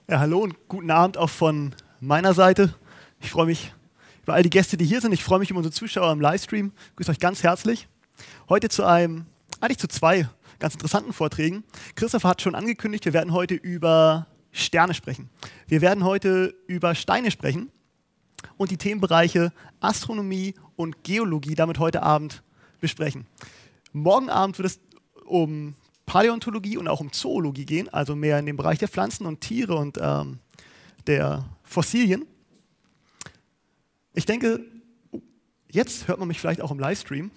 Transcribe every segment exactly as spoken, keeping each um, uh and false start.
Ja, hallo und guten Abend auch von meiner Seite. Ich freue mich über all die Gäste, die hier sind. Ich freue mich über unsere Zuschauer im Livestream. Ich grüße euch ganz herzlich. Heute zu einem, eigentlich zu zwei ganz interessanten Vorträgen. Christopher hat schon angekündigt, wir werden heute über Sterne sprechen. Wir werden heute über Steine sprechen und die Themenbereiche Astronomie und Geologie damit heute Abend besprechen. Morgen Abend wird es um Paläontologie und auch um Zoologie gehen, also mehr in den Bereich der Pflanzen und Tiere und ähm, der Fossilien. Ich denke, jetzt hört man mich vielleicht auch im Livestream.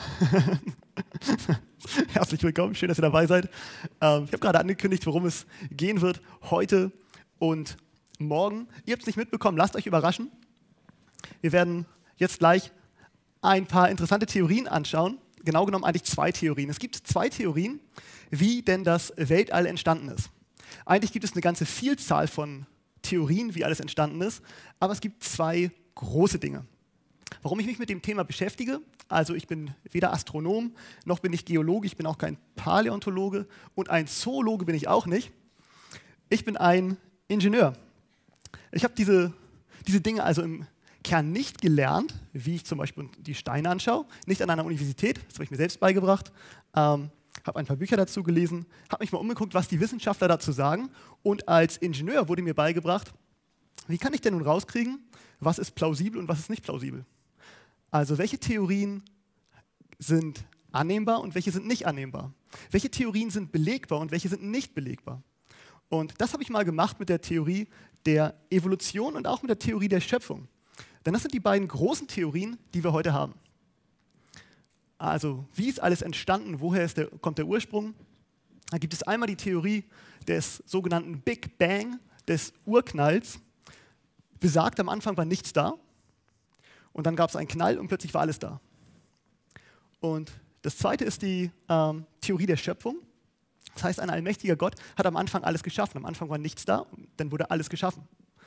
Herzlich willkommen, schön, dass ihr dabei seid. Ähm, ich habe gerade angekündigt, worum es gehen wird heute und morgen. Ihr habt es nicht mitbekommen, lasst euch überraschen. Wir werden jetzt gleich ein paar interessante Theorien anschauen. Genau genommen eigentlich zwei Theorien. Es gibt zwei Theorien, wie denn das Weltall entstanden ist. Eigentlich gibt es eine ganze Vielzahl von Theorien, wie alles entstanden ist, aber es gibt zwei große Dinge. Warum ich mich mit dem Thema beschäftige, also ich bin weder Astronom, noch bin ich Geologe, ich bin auch kein Paläontologe und ein Zoologe bin ich auch nicht. Ich bin ein Ingenieur. Ich habe diese, diese Dinge also im Kern nicht gelernt, wie ich zum Beispiel die Steine anschaue, nicht an einer Universität, das habe ich mir selbst beigebracht, ähm, habe ein paar Bücher dazu gelesen, habe mich mal umgeguckt, was die Wissenschaftler dazu sagen und als Ingenieur wurde mir beigebracht, wie kann ich denn nun rauskriegen, was ist plausibel und was ist nicht plausibel. Also welche Theorien sind annehmbar und welche sind nicht annehmbar. Welche Theorien sind belegbar und welche sind nicht belegbar. Und das habe ich mal gemacht mit der Theorie der Evolution und auch mit der Theorie der Schöpfung. Denn das sind die beiden großen Theorien, die wir heute haben. Also, wie ist alles entstanden? Woher ist der, kommt der Ursprung? Da gibt es einmal die Theorie des sogenannten Big Bang, des Urknalls. Besagt, am Anfang war nichts da. Und dann gab es einen Knall und plötzlich war alles da. Und das zweite ist die ähm, Theorie der Schöpfung. Das heißt, ein allmächtiger Gott hat am Anfang alles geschaffen. Am Anfang war nichts da, dann wurde alles geschaffen.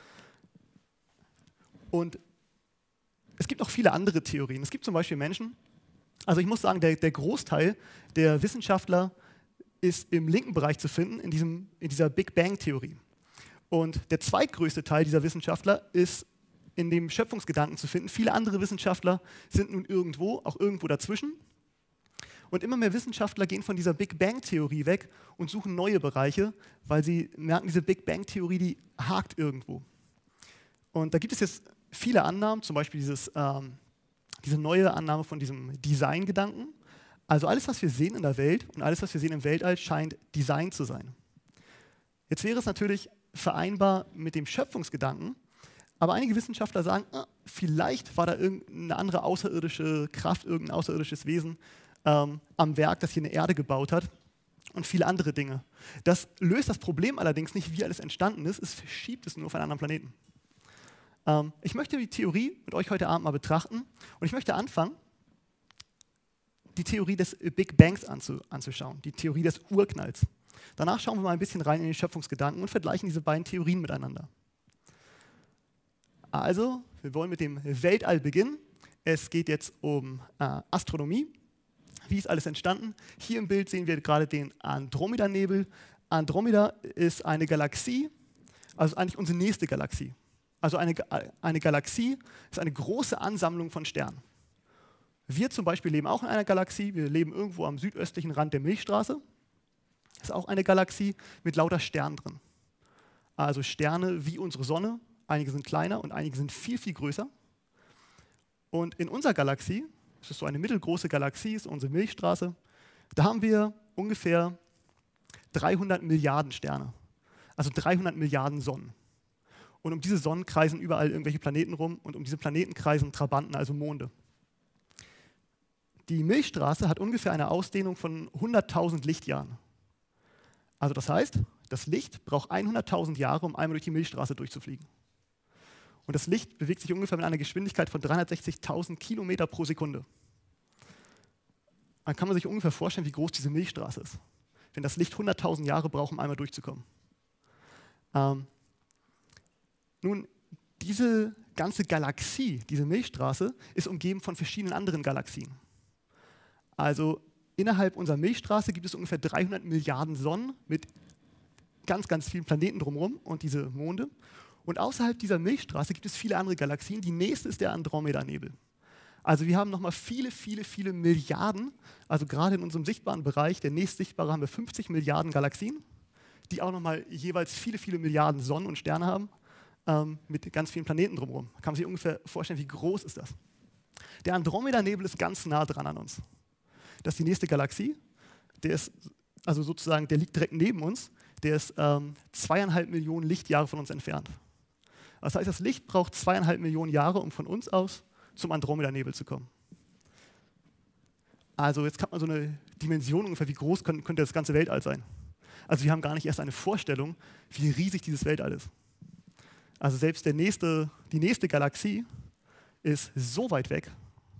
Und es gibt auch viele andere Theorien. Es gibt zum Beispiel Menschen, also ich muss sagen, der, der Großteil der Wissenschaftler ist im linken Bereich zu finden, in, diesem, in dieser Big Bang-Theorie. Und der zweitgrößte Teil dieser Wissenschaftler ist in dem Schöpfungsgedanken zu finden. Viele andere Wissenschaftler sind nun irgendwo, auch irgendwo dazwischen. Und immer mehr Wissenschaftler gehen von dieser Big Bang-Theorie weg und suchen neue Bereiche, weil sie merken, diese Big Bang-Theorie, die hakt irgendwo. Und da gibt es jetzt viele Annahmen, zum Beispiel dieses, ähm, diese neue Annahme von diesem Design-Gedanken. Also alles, was wir sehen in der Welt und alles, was wir sehen im Weltall, scheint Design zu sein. Jetzt wäre es natürlich vereinbar mit dem Schöpfungsgedanken, aber einige Wissenschaftler sagen, ah, vielleicht war da irgendeine andere außerirdische Kraft, irgendein außerirdisches Wesen ähm, am Werk, das hier eine Erde gebaut hat und viele andere Dinge. Das löst das Problem allerdings nicht, wie alles entstanden ist, es verschiebt es nur auf einen anderen Planeten. Ähm, ich möchte die Theorie mit euch heute Abend mal betrachten und ich möchte anfangen, die Theorie des Big Bangs anzu, anzuschauen, die Theorie des Urknalls. Danach schauen wir mal ein bisschen rein in den Schöpfungsgedanken und vergleichen diese beiden Theorien miteinander. Also, wir wollen mit dem Weltall beginnen. Es geht jetzt um äh, Astronomie. Wie ist alles entstanden? Hier im Bild sehen wir gerade den Andromeda-Nebel. Andromeda ist eine Galaxie, also eigentlich unsere nächste Galaxie. Also eine, eine Galaxie ist eine große Ansammlung von Sternen. Wir zum Beispiel leben auch in einer Galaxie. Wir leben irgendwo am südöstlichen Rand der Milchstraße. Das ist auch eine Galaxie mit lauter Sternen drin. Also Sterne wie unsere Sonne. Einige sind kleiner und einige sind viel, viel größer. Und in unserer Galaxie, das ist so eine mittelgroße Galaxie, ist unsere Milchstraße, da haben wir ungefähr dreihundert Milliarden Sterne. Also dreihundert Milliarden Sonnen. Und um diese Sonnen kreisen überall irgendwelche Planeten rum und um diese Planeten kreisen Trabanten, also Monde. Die Milchstraße hat ungefähr eine Ausdehnung von hunderttausend Lichtjahren. Also das heißt, das Licht braucht hunderttausend Jahre, um einmal durch die Milchstraße durchzufliegen. Und das Licht bewegt sich ungefähr mit einer Geschwindigkeit von dreihundertsechzigtausend Kilometer pro Sekunde. Dann kann man sich ungefähr vorstellen, wie groß diese Milchstraße ist, wenn das Licht hunderttausend Jahre braucht, um einmal durchzukommen. Ähm, nun, diese ganze Galaxie, diese Milchstraße, ist umgeben von verschiedenen anderen Galaxien. Also innerhalb unserer Milchstraße gibt es ungefähr dreihundert Milliarden Sonnen mit ganz, ganz vielen Planeten drumherum und diese Monde. Und außerhalb dieser Milchstraße gibt es viele andere Galaxien. Die nächste ist der Andromeda-Nebel. Also wir haben nochmal viele, viele, viele Milliarden, also gerade in unserem sichtbaren Bereich, der nächstsichtbare, haben wir fünfzig Milliarden Galaxien, die auch nochmal jeweils viele, viele Milliarden Sonnen und Sterne haben, ähm, mit ganz vielen Planeten drumherum. Da kann man sich ungefähr vorstellen, wie groß ist das. Der Andromeda-Nebel ist ganz nah dran an uns. Das ist die nächste Galaxie. Der ist, also sozusagen, der liegt direkt neben uns. Der ist ähm, zweieinhalb Millionen Lichtjahre von uns entfernt. Das heißt, das Licht braucht zweieinhalb Millionen Jahre, um von uns aus zum Andromeda-Nebel zu kommen. Also jetzt hat man so eine Dimension ungefähr, wie groß könnte, könnte das ganze Weltall sein. Also wir haben gar nicht erst eine Vorstellung, wie riesig dieses Weltall ist. Also selbst der nächste, die nächste Galaxie ist so weit weg,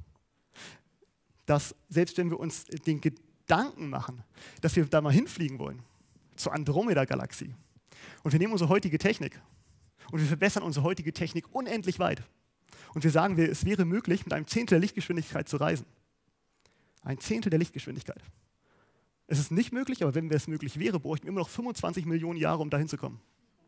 dass selbst wenn wir uns den Gedanken machen, dass wir da mal hinfliegen wollen, zur Andromeda-Galaxie, und wir nehmen unsere heutige Technik und wir verbessern unsere heutige Technik unendlich weit und wir sagen, es wäre möglich, mit einem Zehntel der Lichtgeschwindigkeit zu reisen. Ein Zehntel der Lichtgeschwindigkeit. Es ist nicht möglich, aber wenn es möglich wäre, bräuchten wir immer noch fünfundzwanzig Millionen Jahre, um dahin zu kommen.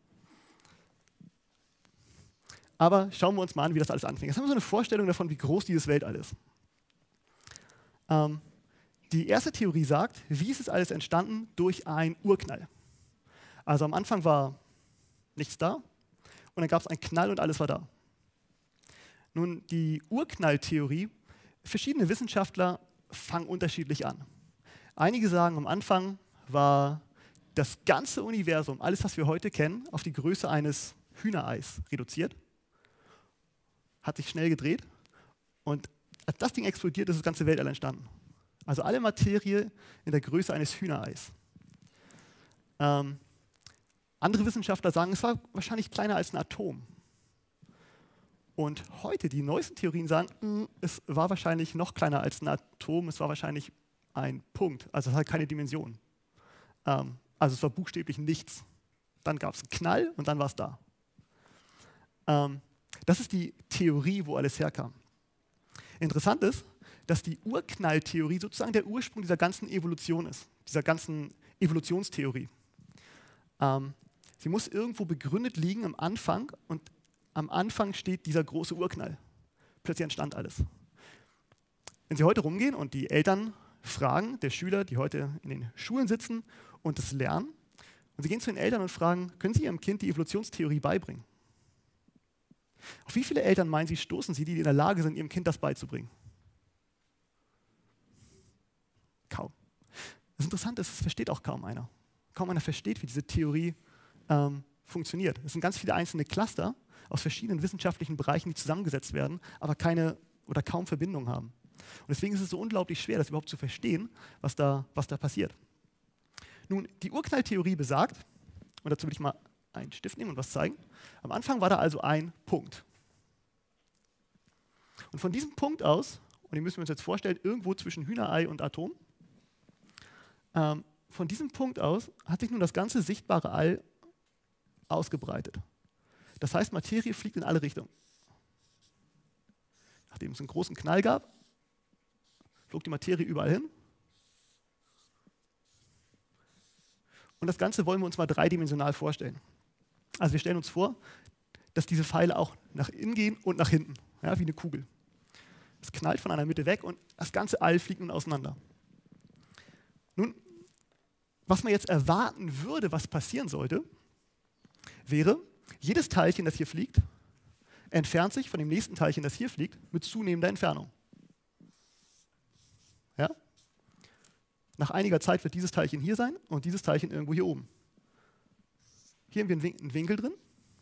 Aber schauen wir uns mal an, wie das alles anfängt. Jetzt haben wir so eine Vorstellung davon, wie groß dieses Weltall ist. Ähm, die erste Theorie sagt, wie ist es alles entstanden? Durch einen Urknall. Also am Anfang war nichts da und dann gab es einen Knall und alles war da. Nun, die Urknalltheorie, verschiedene Wissenschaftler fangen unterschiedlich an. Einige sagen, am Anfang war das ganze Universum, alles, was wir heute kennen, auf die Größe eines Hühnereis reduziert, hat sich schnell gedreht und als das Ding explodiert, ist das ganze Weltall entstanden. Also alle Materie in der Größe eines Hühnereis. Ähm, andere Wissenschaftler sagen, es war wahrscheinlich kleiner als ein Atom. Und heute, die neuesten Theorien sagen, mh, es war wahrscheinlich noch kleiner als ein Atom, es war wahrscheinlich ein Punkt, also es hat keine Dimension. Ähm, also es war buchstäblich nichts. Dann gab es einen Knall und dann war es da. Ähm, das ist die Theorie, wo alles herkam. Interessant ist, dass die Urknalltheorie sozusagen der Ursprung dieser ganzen Evolution ist, dieser ganzen Evolutionstheorie. Ähm, sie muss irgendwo begründet liegen am Anfang und am Anfang steht dieser große Urknall. Plötzlich entstand alles. Wenn Sie heute rumgehen und die Eltern fragen, der Schüler, die heute in den Schulen sitzen und das lernen, und Sie gehen zu den Eltern und fragen, können Sie Ihrem Kind die Evolutionstheorie beibringen? Auf wie viele Eltern meinen Sie, stoßen Sie, die in der Lage sind, Ihrem Kind das beizubringen? Kaum. Das Interessante ist, es versteht auch kaum einer. Kaum einer versteht, wie diese Theorie ähm, funktioniert. Es sind ganz viele einzelne Cluster aus verschiedenen wissenschaftlichen Bereichen, die zusammengesetzt werden, aber keine oder kaum Verbindung haben. Und deswegen ist es so unglaublich schwer, das überhaupt zu verstehen, was da, was da passiert. Nun, die Urknalltheorie besagt, und dazu will ich mal einen Stift nehmen und was zeigen, am Anfang war da also ein Punkt. Und von diesem Punkt aus, und den müssen wir uns jetzt vorstellen, irgendwo zwischen Hühnerei und Atom, ähm, von diesem Punkt aus hat sich nun das ganze sichtbare All ausgebreitet. Das heißt, Materie fliegt in alle Richtungen. Nachdem es einen großen Knall gab, flog die Materie überall hin. Und das Ganze wollen wir uns mal dreidimensional vorstellen. Also wir stellen uns vor, dass diese Pfeile auch nach innen gehen und nach hinten, ja, wie eine Kugel. Es knallt von einer Mitte weg und das ganze All fliegt nun auseinander. Nun, was man jetzt erwarten würde, was passieren sollte, wäre, jedes Teilchen, das hier fliegt, entfernt sich von dem nächsten Teilchen, das hier fliegt, mit zunehmender Entfernung. Ja? Nach einiger Zeit wird dieses Teilchen hier sein und dieses Teilchen irgendwo hier oben. Hier haben wir einen Winkel drin.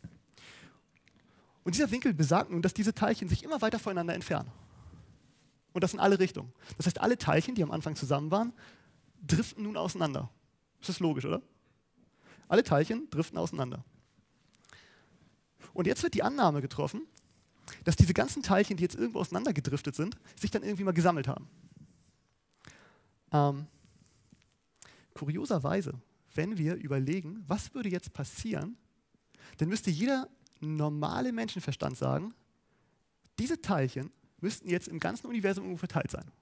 Und dieser Winkel besagt nun, dass diese Teilchen sich immer weiter voneinander entfernen. Und das in alle Richtungen. Das heißt, alle Teilchen, die am Anfang zusammen waren, driften nun auseinander. Das ist logisch, oder? Alle Teilchen driften auseinander. Und jetzt wird die Annahme getroffen, dass diese ganzen Teilchen, die jetzt irgendwo auseinander gedriftet sind, sich dann irgendwie mal gesammelt haben. Ähm, kurioserweise, wenn wir überlegen, was würde jetzt passieren, dann müsste jeder normale Menschenverstand sagen, diese Teilchen müssten jetzt im ganzen Universum irgendwo verteilt sein.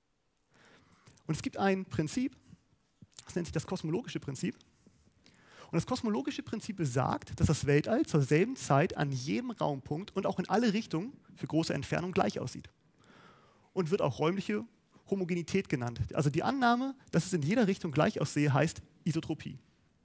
Und es gibt ein Prinzip, das nennt sich das kosmologische Prinzip. Und das kosmologische Prinzip besagt, dass das Weltall zur selben Zeit an jedem Raumpunkt und auch in alle Richtungen für große Entfernungen gleich aussieht. Und wird auch räumliche Homogenität genannt. Also die Annahme, dass es in jeder Richtung gleich aussehe, heißt Isotropie.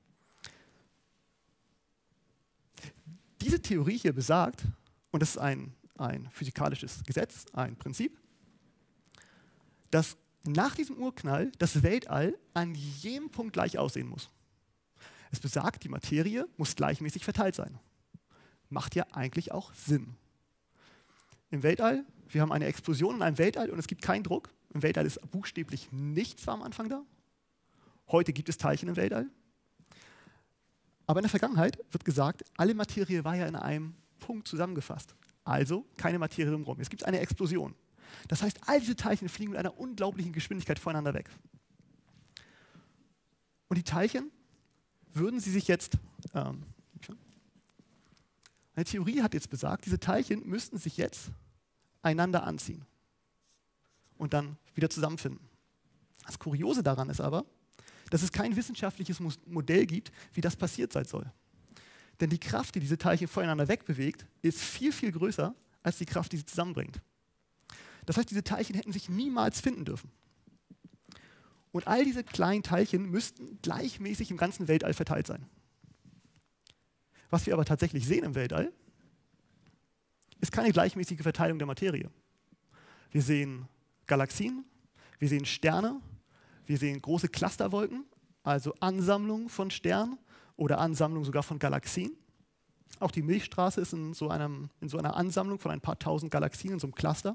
Diese Theorie hier besagt, und das ist ein, ein physikalisches Gesetz, ein Prinzip, dass nach diesem Urknall das Weltall an jedem Punkt gleich aussehen muss. Es besagt, die Materie muss gleichmäßig verteilt sein. Macht ja eigentlich auch Sinn. Im Weltall, wir haben eine Explosion in einem Weltall und es gibt keinen Druck. Im Weltall ist buchstäblich nichts war am Anfang da. Heute gibt es Teilchen im Weltall. Aber in der Vergangenheit wird gesagt, alle Materie war ja in einem Punkt zusammengefasst. Also keine Materie im Raum. Jetzt gibt es eine Explosion. Das heißt, all diese Teilchen fliegen mit einer unglaublichen Geschwindigkeit voneinander weg. Und die Teilchen würden sie sich jetzt, ähm, eine Theorie hat jetzt besagt, diese Teilchen müssten sich jetzt einander anziehen und dann wieder zusammenfinden. Das Kuriose daran ist aber, dass es kein wissenschaftliches Modell gibt, wie das passiert sein soll. Denn die Kraft, die diese Teilchen voneinander wegbewegt, ist viel, viel größer als die Kraft, die sie zusammenbringt. Das heißt, diese Teilchen hätten sich niemals finden dürfen. Und all diese kleinen Teilchen müssten gleichmäßig im ganzen Weltall verteilt sein. Was wir aber tatsächlich sehen im Weltall, ist keine gleichmäßige Verteilung der Materie. Wir sehen Galaxien, wir sehen Sterne, wir sehen große Clusterwolken, also Ansammlungen von Sternen oder Ansammlungen sogar von Galaxien. Auch die Milchstraße ist in so, einem, in so einer Ansammlung von ein paar tausend Galaxien, in so einem Cluster.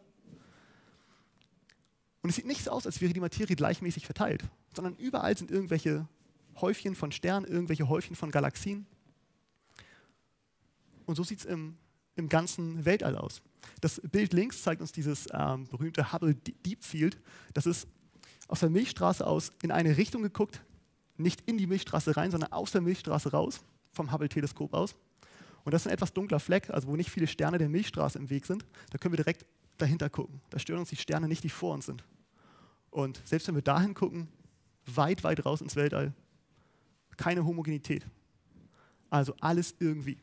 Und es sieht nicht so aus, als wäre die Materie gleichmäßig verteilt, sondern überall sind irgendwelche Häufchen von Sternen, irgendwelche Häufchen von Galaxien. Und so sieht es im, im ganzen Weltall aus. Das Bild links zeigt uns dieses ähm, berühmte Hubble Deep Field. Das ist aus der Milchstraße aus in eine Richtung geguckt, nicht in die Milchstraße rein, sondern aus der Milchstraße raus, vom Hubble-Teleskop aus. Und das ist ein etwas dunkler Fleck, also wo nicht viele Sterne der Milchstraße im Weg sind. Da können wir direkt dahinter gucken. Da stören uns die Sterne nicht, die vor uns sind. Und selbst wenn wir dahin gucken, weit, weit raus ins Weltall, keine Homogenität. Also alles irgendwie.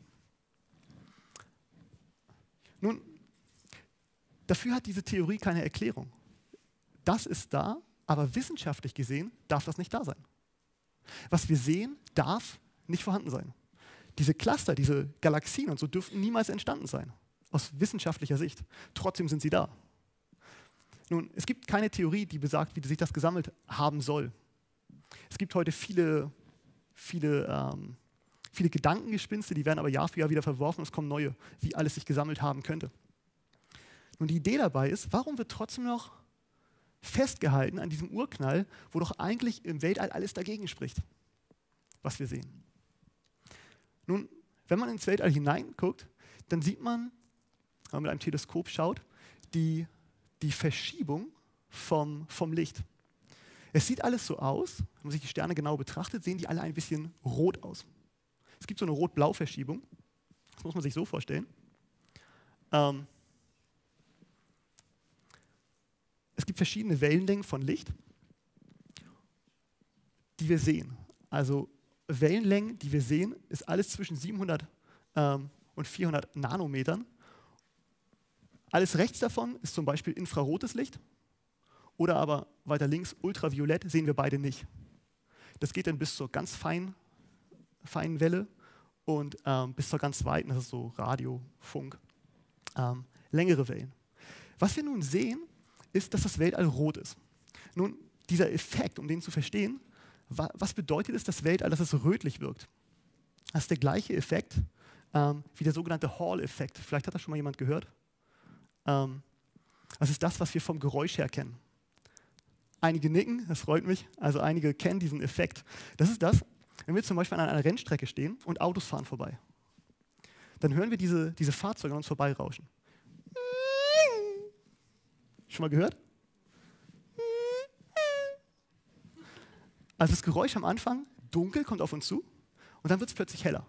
Nun, dafür hat diese Theorie keine Erklärung. Das ist da, aber wissenschaftlich gesehen darf das nicht da sein. Was wir sehen, darf nicht vorhanden sein. Diese Cluster, diese Galaxien und so dürften niemals entstanden sein, aus wissenschaftlicher Sicht. Trotzdem sind sie da. Nun, es gibt keine Theorie, die besagt, wie sich das gesammelt haben soll. Es gibt heute viele, viele, ähm, viele Gedankengespinste, die werden aber Jahr für Jahr wieder verworfen und es kommen neue, wie alles sich gesammelt haben könnte. Nun, die Idee dabei ist, warum wird trotzdem noch festgehalten an diesem Urknall, wo doch eigentlich im Weltall alles dagegen spricht, was wir sehen. Nun, wenn man ins Weltall hineinguckt, dann sieht man, wenn man mit einem Teleskop schaut, die, die Verschiebung vom, vom Licht. Es sieht alles so aus, wenn man sich die Sterne genau betrachtet, sehen die alle ein bisschen rot aus. Es gibt so eine Rot-Blau-Verschiebung, das muss man sich so vorstellen. Ähm, Es gibt verschiedene Wellenlängen von Licht, die wir sehen. Also Wellenlängen, die wir sehen, ist alles zwischen siebenhundert ähm, und vierhundert Nanometern. Alles rechts davon ist zum Beispiel infrarotes Licht oder aber weiter links ultraviolett, sehen wir beide nicht. Das geht dann bis zur ganz feinen, feinen Welle und ähm, bis zur ganz weiten, das ist so Radio, Funk, ähm, längere Wellen. Was wir nun sehen, ist, dass das Weltall rot ist. Nun, dieser Effekt, um den zu verstehen, wa was bedeutet es, das Weltall, dass es rötlich wirkt? Das ist der gleiche Effekt ähm, wie der sogenannte Hall-Effekt. Vielleicht hat das schon mal jemand gehört. Ähm, das ist das, was wir vom Geräusch her kennen. Einige nicken, das freut mich, also einige kennen diesen Effekt. Das ist das, wenn wir zum Beispiel an einer Rennstrecke stehen und Autos fahren vorbei. Dann hören wir diese, diese Fahrzeuge an uns vorbeirauschen. Schon mal gehört? Also das Geräusch am Anfang, dunkel, kommt auf uns zu und dann wird es plötzlich heller.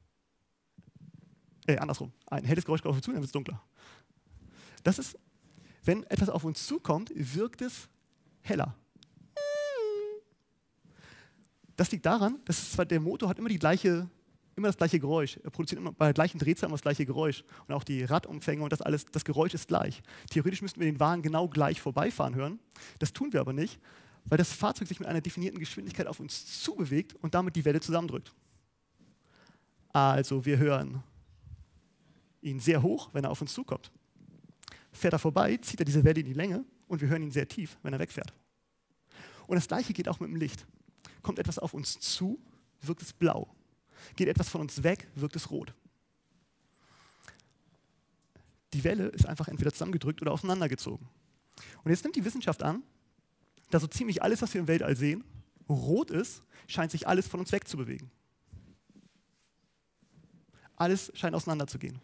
Äh, andersrum. Ein helles Geräusch kommt auf uns zu, dann wird es dunkler. Das ist, wenn etwas auf uns zukommt, wirkt es heller. Das liegt daran, dass zwar der Motor hat immer, die gleiche, immer das gleiche Geräusch. Er produziert immer bei der gleichen Drehzahl immer das gleiche Geräusch. Und auch die Radumfänge und das alles, das Geräusch ist gleich. Theoretisch müssten wir den Wagen genau gleich vorbeifahren hören. Das tun wir aber nicht, weil das Fahrzeug sich mit einer definierten Geschwindigkeit auf uns zubewegt und damit die Welle zusammendrückt. Also wir hören ihn sehr hoch, wenn er auf uns zukommt. Fährt er vorbei, zieht er diese Welle in die Länge und wir hören ihn sehr tief, wenn er wegfährt. Und das Gleiche geht auch mit dem Licht. Kommt etwas auf uns zu, wirkt es blau. Geht etwas von uns weg, wirkt es rot. Die Welle ist einfach entweder zusammengedrückt oder auseinandergezogen. Und jetzt nimmt die Wissenschaft an, dass so ziemlich alles, was wir im Weltall sehen, rot ist, scheint sich alles von uns wegzubewegen. Alles scheint auseinanderzugehen.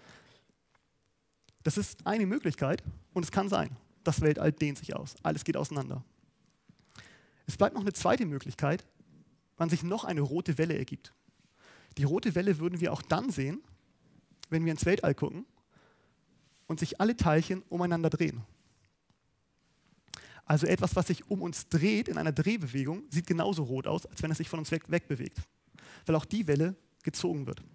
Das ist eine Möglichkeit und es kann sein. Das Weltall dehnt sich aus. Alles geht auseinander. Es bleibt noch eine zweite Möglichkeit, wann sich noch eine rote Welle ergibt. Die rote Welle würden wir auch dann sehen, wenn wir ins Weltall gucken und sich alle Teilchen umeinander drehen. Also etwas, was sich um uns dreht in einer Drehbewegung, sieht genauso rot aus, als wenn es sich von uns weg, wegbewegt, weil auch die Welle gezogen wird.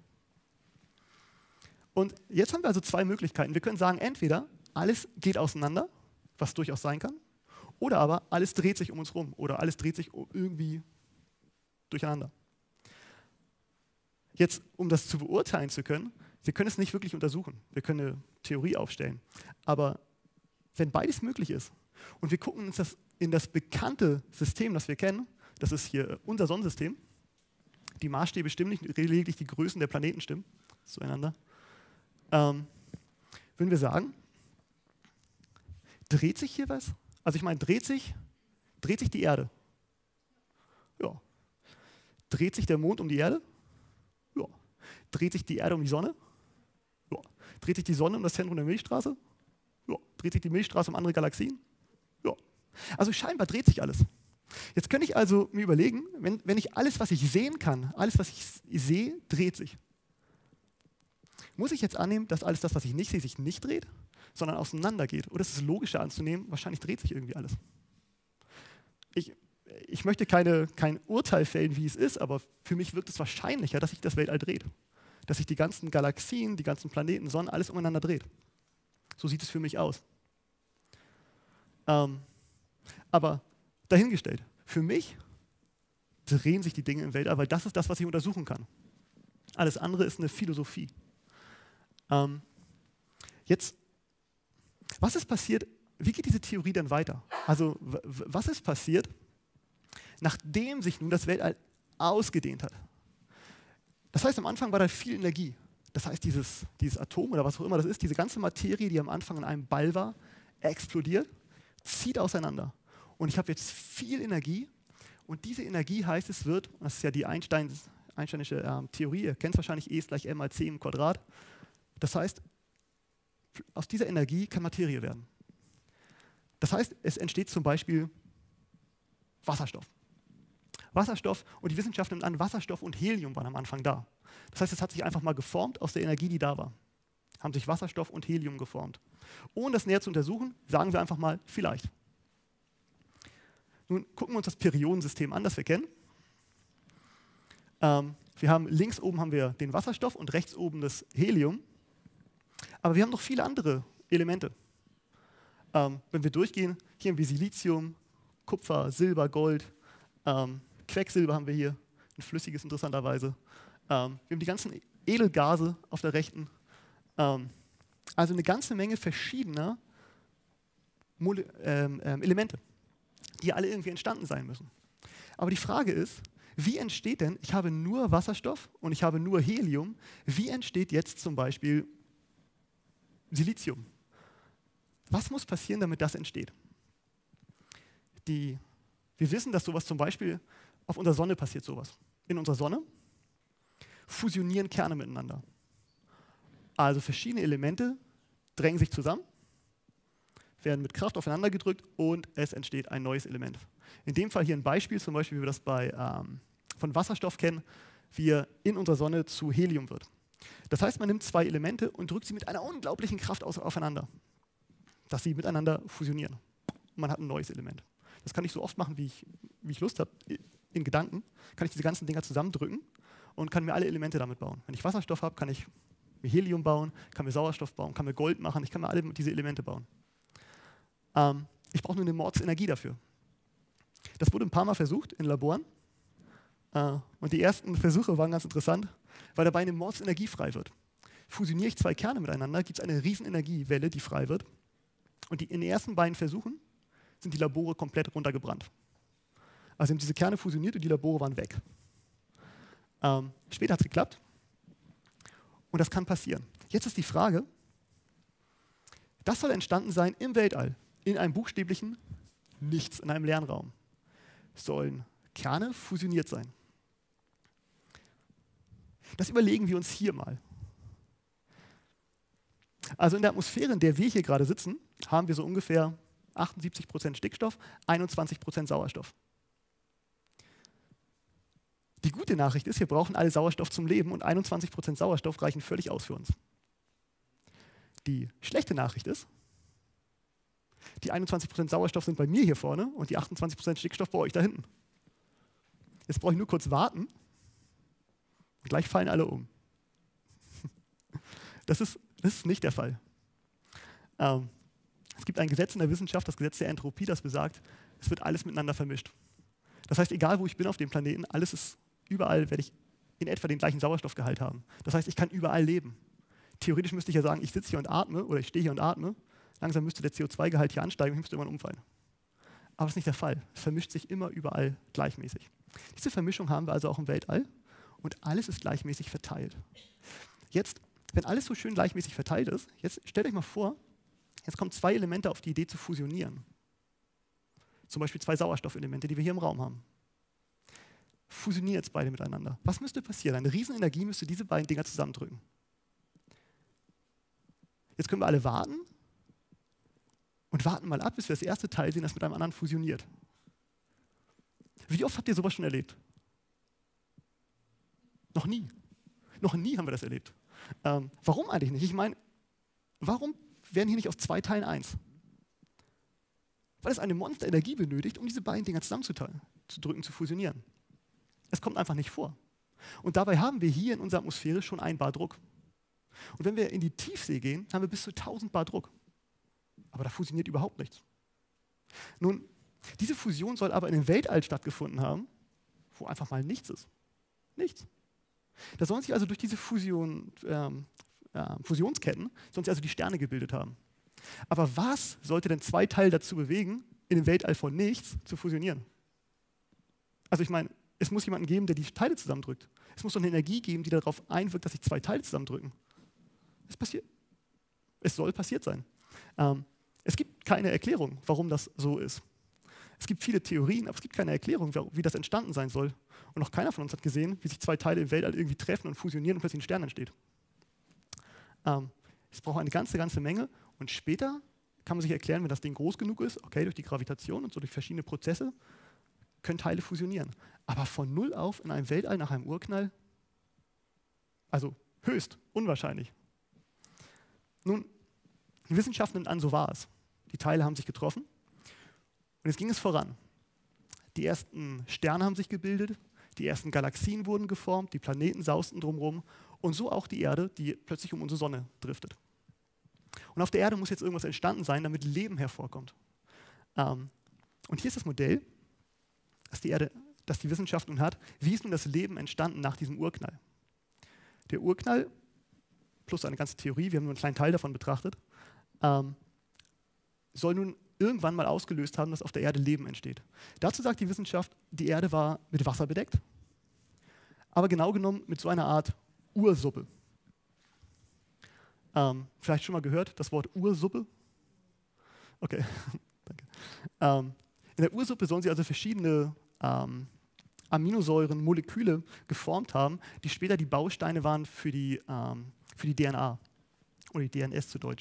Und jetzt haben wir also zwei Möglichkeiten. Wir können sagen, entweder alles geht auseinander, was durchaus sein kann, oder aber alles dreht sich um uns rum oder alles dreht sich irgendwie durcheinander. Jetzt, um das zu beurteilen zu können, wir können es nicht wirklich untersuchen. Wir können eine Theorie aufstellen. Aber wenn beides möglich ist und wir gucken uns das in das bekannte System, das wir kennen, das ist hier unser Sonnensystem, die Maßstäbe stimmen nicht, lediglich die Größen der Planeten stimmen zueinander, ähm, würden wir sagen, dreht sich hier was? Also ich meine, dreht sich, dreht sich die Erde? Ja. Dreht sich der Mond um die Erde? Ja. Dreht sich die Erde um die Sonne? Ja. Dreht sich die Sonne um das Zentrum der Milchstraße? Ja. Dreht sich die Milchstraße um andere Galaxien? Ja. Also scheinbar dreht sich alles. Jetzt könnte ich also mir überlegen, wenn, wenn ich alles, was ich sehen kann, alles, was ich sehe, dreht sich. Muss ich jetzt annehmen, dass alles das, was ich nicht sehe, sich nicht dreht, sondern auseinandergeht? Oder ist es logischer anzunehmen, wahrscheinlich dreht sich irgendwie alles? Ich, ich möchte keine, kein Urteil fällen, wie es ist, aber für mich wirkt es wahrscheinlicher, dass sich das Weltall dreht. Dass sich die ganzen Galaxien, die ganzen Planeten, Sonnen, alles umeinander dreht. So sieht es für mich aus. Ähm, aber dahingestellt, für mich drehen sich die Dinge im Weltall, weil das ist das, was ich untersuchen kann. Alles andere ist eine Philosophie. Ähm, jetzt, was ist passiert, wie geht diese Theorie dann weiter? Also, was ist passiert, nachdem sich nun das Weltall ausgedehnt hat? Das heißt, am Anfang war da viel Energie. Das heißt, dieses, dieses Atom oder was auch immer das ist, diese ganze Materie, die am Anfang in einem Ball war, explodiert, zieht auseinander. Und ich habe jetzt viel Energie und diese Energie heißt, es wird, das ist ja die Einstein, Einsteinische äh, Theorie, ihr kennt es wahrscheinlich, E ist gleich m mal c im Quadrat. Das heißt, aus dieser Energie kann Materie werden. Das heißt, es entsteht zum Beispiel Wasserstoff. Wasserstoff, und die Wissenschaft nimmt an, Wasserstoff und Helium waren am Anfang da. Das heißt, es hat sich einfach mal geformt aus der Energie, die da war. Haben sich Wasserstoff und Helium geformt. Ohne das näher zu untersuchen, sagen wir einfach mal, vielleicht. Nun gucken wir uns das Periodensystem an, das wir kennen. Ähm, wir haben links oben haben wir den Wasserstoff und rechts oben das Helium. Aber wir haben noch viele andere Elemente. Ähm, wenn wir durchgehen, hier haben wir Silizium, Kupfer, Silber, Gold, ähm, Quecksilber haben wir hier, ein flüssiges interessanterweise. Ähm, wir haben die ganzen Edelgase auf der rechten. Ähm, also eine ganze Menge verschiedener Mole ähm, ähm, Elemente, die alle irgendwie entstanden sein müssen. Aber die Frage ist, wie entsteht denn, ich habe nur Wasserstoff und ich habe nur Helium, wie entsteht jetzt zum Beispiel Silizium? Was muss passieren, damit das entsteht? Die, wir wissen, dass sowas zum Beispiel auf unserer Sonne passiert sowas. In unserer Sonne fusionieren Kerne miteinander. Also verschiedene Elemente drängen sich zusammen, werden mit Kraft aufeinander gedrückt und es entsteht ein neues Element. In dem Fall hier ein Beispiel, zum Beispiel, wie wir das bei, ähm, von Wasserstoff kennen, wie er in unserer Sonne zu Helium wird. Das heißt, man nimmt zwei Elemente und drückt sie mit einer unglaublichen Kraft aufeinander, dass sie miteinander fusionieren. Und man hat ein neues Element. Das kann ich so oft machen, wie ich, wie ich Lust habe. In in Gedanken, kann ich diese ganzen Dinger zusammendrücken und kann mir alle Elemente damit bauen. Wenn ich Wasserstoff habe, kann ich mir Helium bauen, kann mir Sauerstoff bauen, kann mir Gold machen, ich kann mir alle diese Elemente bauen. Ähm, ich brauche nur eine Mordsenergie dafür. Das wurde ein paar Mal versucht in Laboren. Äh, und die ersten Versuche waren ganz interessant, weil dabei eine Mordsenergie frei wird. Fusioniere ich zwei Kerne miteinander, gibt es eine riesen Energiewelle, die frei wird. Und die, in den ersten beiden Versuchen sind die Labore komplett runtergebrannt. Also haben diese Kerne fusioniert und die Labore waren weg. Ähm, später hat es geklappt. Und das kann passieren. Jetzt ist die Frage, das soll entstanden sein im Weltall, in einem buchstäblichen Nichts, in einem leeren Raum. Sollen Kerne fusioniert sein. Das überlegen wir uns hier mal. Also in der Atmosphäre, in der wir hier gerade sitzen, haben wir so ungefähr achtundsiebzig Prozent Stickstoff, einundzwanzig Prozent Sauerstoff. Die gute Nachricht ist, wir brauchen alle Sauerstoff zum Leben und einundzwanzig Prozent Sauerstoff reichen völlig aus für uns. Die schlechte Nachricht ist, die einundzwanzig Prozent Sauerstoff sind bei mir hier vorne und die achtundzwanzig Prozent Stickstoff bei euch da hinten. Jetzt brauche ich nur kurz warten und gleich fallen alle um. Das ist, das ist nicht der Fall. Ähm, es gibt ein Gesetz in der Wissenschaft, das Gesetz der Entropie, das besagt, es wird alles miteinander vermischt. Das heißt, egal wo ich bin auf dem Planeten, alles ist, überall werde ich in etwa den gleichen Sauerstoffgehalt haben. Das heißt, ich kann überall leben. Theoretisch müsste ich ja sagen, ich sitze hier und atme oder ich stehe hier und atme. Langsam müsste der C O zwei Gehalt hier ansteigen und ich müsste irgendwann umfallen. Aber das ist nicht der Fall. Es vermischt sich immer überall gleichmäßig. Diese Vermischung haben wir also auch im Weltall und alles ist gleichmäßig verteilt. Jetzt, wenn alles so schön gleichmäßig verteilt ist, jetzt stellt euch mal vor, jetzt kommen zwei Elemente auf die Idee zu fusionieren. Zum Beispiel zwei Sauerstoffelemente, die wir hier im Raum haben. Fusionieren jetzt beide miteinander. Was müsste passieren? Eine Riesenenergie müsste diese beiden Dinger zusammendrücken. Jetzt können wir alle warten und warten mal ab, bis wir das erste Teil sehen, das mit einem anderen fusioniert. Wie oft habt ihr sowas schon erlebt? Noch nie. Noch nie haben wir das erlebt. Ähm, warum eigentlich nicht? Ich meine, warum werden hier nicht aus zwei Teilen eins? Weil es eine Monsterenergie benötigt, um diese beiden Dinger zusammenzuteilen, zu drücken, zu fusionieren. Es kommt einfach nicht vor. Und dabei haben wir hier in unserer Atmosphäre schon ein Bar Druck. Und wenn wir in die Tiefsee gehen, haben wir bis zu tausend Bar Druck. Aber da fusioniert überhaupt nichts. Nun, diese Fusion soll aber in dem Weltall stattgefunden haben, wo einfach mal nichts ist. Nichts. Da sollen sich also durch diese Fusion, ähm, äh, Fusionsketten, sollen sich also die Sterne gebildet haben. Aber was sollte denn zwei Teile dazu bewegen, in dem Weltall von nichts zu fusionieren? Also ich meine, es muss jemanden geben, der die Teile zusammendrückt. Es muss doch eine Energie geben, die darauf einwirkt, dass sich zwei Teile zusammendrücken. Es passiert. Es soll passiert sein. Ähm, es gibt keine Erklärung, warum das so ist. Es gibt viele Theorien, aber es gibt keine Erklärung, wie das entstanden sein soll. Und noch keiner von uns hat gesehen, wie sich zwei Teile im Weltall irgendwie treffen und fusionieren und plötzlich ein Stern entsteht. Ähm, es braucht eine ganze, ganze Menge. Und später kann man sich erklären, wenn das Ding groß genug ist, okay, durch die Gravitation und so durch verschiedene Prozesse, können Teile fusionieren. Aber von null auf in einem Weltall nach einem Urknall, also höchst unwahrscheinlich. Nun, die Wissenschaft nimmt an, so war es. Die Teile haben sich getroffen und jetzt ging es voran. Die ersten Sterne haben sich gebildet, die ersten Galaxien wurden geformt, die Planeten sausten drumherum und so auch die Erde, die plötzlich um unsere Sonne driftet. Und auf der Erde muss jetzt irgendwas entstanden sein, damit Leben hervorkommt. Ähm, und hier ist das Modell, das die, Erde, das die Wissenschaft nun hat. Wie ist nun das Leben entstanden nach diesem Urknall? Der Urknall, plus eine ganze Theorie, wir haben nur einen kleinen Teil davon betrachtet, ähm, soll nun irgendwann mal ausgelöst haben, dass auf der Erde Leben entsteht. Dazu sagt die Wissenschaft, die Erde war mit Wasser bedeckt, aber genau genommen mit so einer Art Ursuppe. Ähm, vielleicht schon mal gehört, das Wort Ursuppe? Okay, danke. Ähm, in der Ursuppe sollen sie also verschiedene ähm, Aminosäuren, Moleküle geformt haben, die später die Bausteine waren für die, ähm, für die D N A oder die D N S zu Deutsch.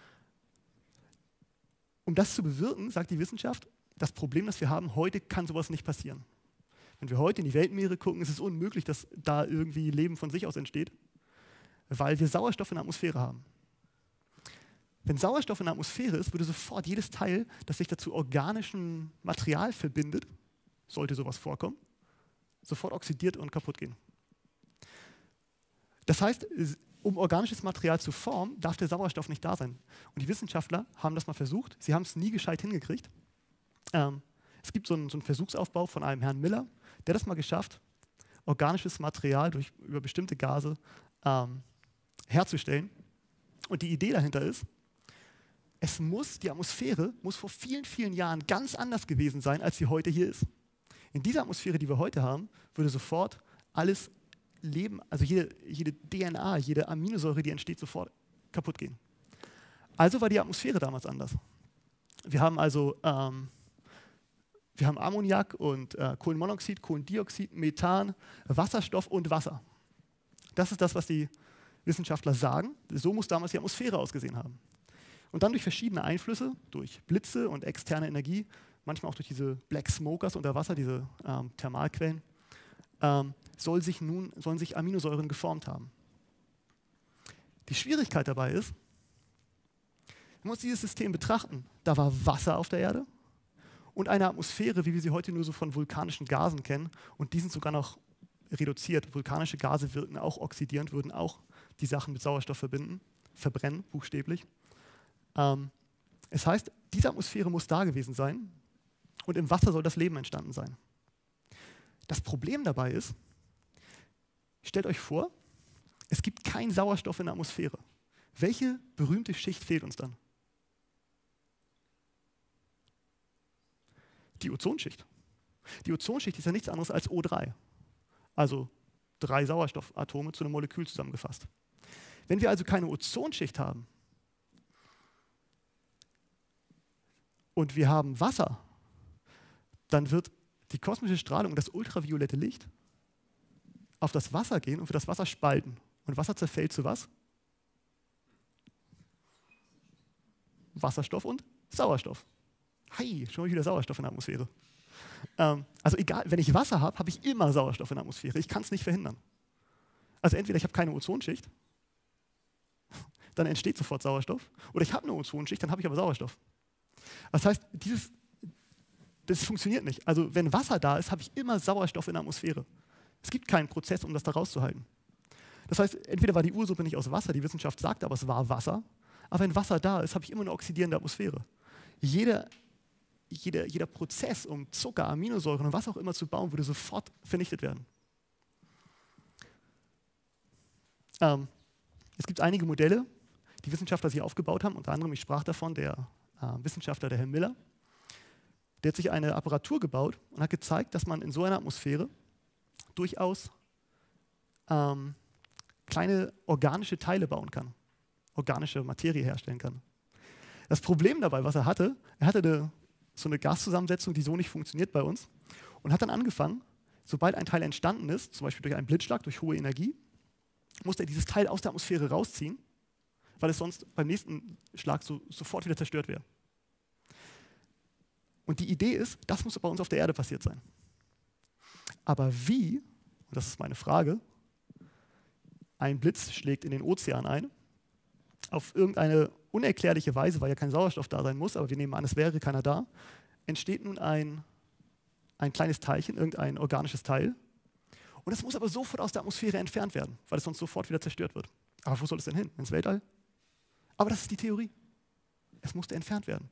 Um das zu bewirken, sagt die Wissenschaft, das Problem, das wir haben, heute kann sowas nicht passieren. Wenn wir heute in die Weltmeere gucken, ist es unmöglich, dass da irgendwie Leben von sich aus entsteht, weil wir Sauerstoff in der Atmosphäre haben. Wenn Sauerstoff in der Atmosphäre ist, würde sofort jedes Teil, das sich dazu organischem Material verbindet, sollte sowas vorkommen, sofort oxidiert und kaputt gehen. Das heißt, um organisches Material zu formen, darf der Sauerstoff nicht da sein. Und die Wissenschaftler haben das mal versucht. Sie haben es nie gescheit hingekriegt. Ähm, es gibt so einen, so einen Versuchsaufbau von einem Herrn Miller, der das mal geschafft, organisches Material durch, über bestimmte Gase ähm, herzustellen. Und die Idee dahinter ist, es muss, die Atmosphäre muss vor vielen, vielen Jahren ganz anders gewesen sein, als sie heute hier ist. In dieser Atmosphäre, die wir heute haben, würde sofort alles Leben, also jede, jede D N A, jede Aminosäure, die entsteht, sofort kaputt gehen. Also war die Atmosphäre damals anders. Wir haben also ähm, wir haben Ammoniak und äh, Kohlenmonoxid, Kohlendioxid, Methan, Wasserstoff und Wasser. Das ist das, was die Wissenschaftler sagen. So muss damals die Atmosphäre ausgesehen haben. Und dann durch verschiedene Einflüsse, durch Blitze und externe Energie, manchmal auch durch diese Black Smokers unter Wasser, diese ähm, Thermalquellen, ähm, soll sich nun, sollen sich Aminosäuren geformt haben. Die Schwierigkeit dabei ist, man muss dieses System betrachten. Da war Wasser auf der Erde und eine Atmosphäre, wie wir sie heute nur so von vulkanischen Gasen kennen, und die sind sogar noch reduziert. Vulkanische Gase wirken auch oxidierend, würden auch die Sachen mit Sauerstoff verbinden, verbrennen, buchstäblich. Ähm, es heißt, diese Atmosphäre muss da gewesen sein und im Wasser soll das Leben entstanden sein. Das Problem dabei ist, stellt euch vor, es gibt keinen Sauerstoff in der Atmosphäre. Welche berühmte Schicht fehlt uns dann? Die Ozonschicht. Die Ozonschicht ist ja nichts anderes als O drei, also drei Sauerstoffatome zu einem Molekül zusammengefasst. Wenn wir also keine Ozonschicht haben und wir haben Wasser, dann wird die kosmische Strahlung und das ultraviolette Licht auf das Wasser gehen und wird das Wasser spalten. Und Wasser zerfällt zu was? Wasserstoff und Sauerstoff. Hi, schon mal wieder Sauerstoff in der Atmosphäre. Ähm, also egal, wenn ich Wasser habe, habe ich immer Sauerstoff in der Atmosphäre. Ich kann es nicht verhindern. Also entweder ich habe keine Ozonschicht, dann entsteht sofort Sauerstoff, oder ich habe eine Ozonschicht, dann habe ich aber Sauerstoff. Das heißt, dieses, das funktioniert nicht. Also wenn Wasser da ist, habe ich immer Sauerstoff in der Atmosphäre. Es gibt keinen Prozess, um das da rauszuhalten. Das heißt, entweder war die Ursuppe nicht aus Wasser, die Wissenschaft sagt aber, es war Wasser, aber wenn Wasser da ist, habe ich immer eine oxidierende Atmosphäre. Jeder, jeder, jeder Prozess, um Zucker, Aminosäuren und was auch immer zu bauen, würde sofort vernichtet werden. Ähm, es gibt einige Modelle, die Wissenschaftler sich aufgebaut haben, unter anderem, ich sprach davon, der äh, Wissenschaftler, der Herr Miller, der hat sich eine Apparatur gebaut und hat gezeigt, dass man in so einer Atmosphäre durchaus ähm, kleine organische Teile bauen kann, organische Materie herstellen kann. Das Problem dabei, was er hatte, er hatte eine, so eine Gaszusammensetzung, die so nicht funktioniert bei uns, und hat dann angefangen, sobald ein Teil entstanden ist, zum Beispiel durch einen Blitzschlag, durch hohe Energie, musste er dieses Teil aus der Atmosphäre rausziehen, weil es sonst beim nächsten Schlag so, sofort wieder zerstört wäre. Und die Idee ist, das muss bei uns auf der Erde passiert sein. Aber wie, und das ist meine Frage, ein Blitz schlägt in den Ozean ein, auf irgendeine unerklärliche Weise, weil ja kein Sauerstoff da sein muss, aber wir nehmen an, es wäre keiner da, entsteht nun ein, ein kleines Teilchen, irgendein organisches Teil. Und es muss aber sofort aus der Atmosphäre entfernt werden, weil es sonst sofort wieder zerstört wird. Aber wo soll es denn hin? Ins Weltall? Aber das ist die Theorie. Es musste entfernt werden,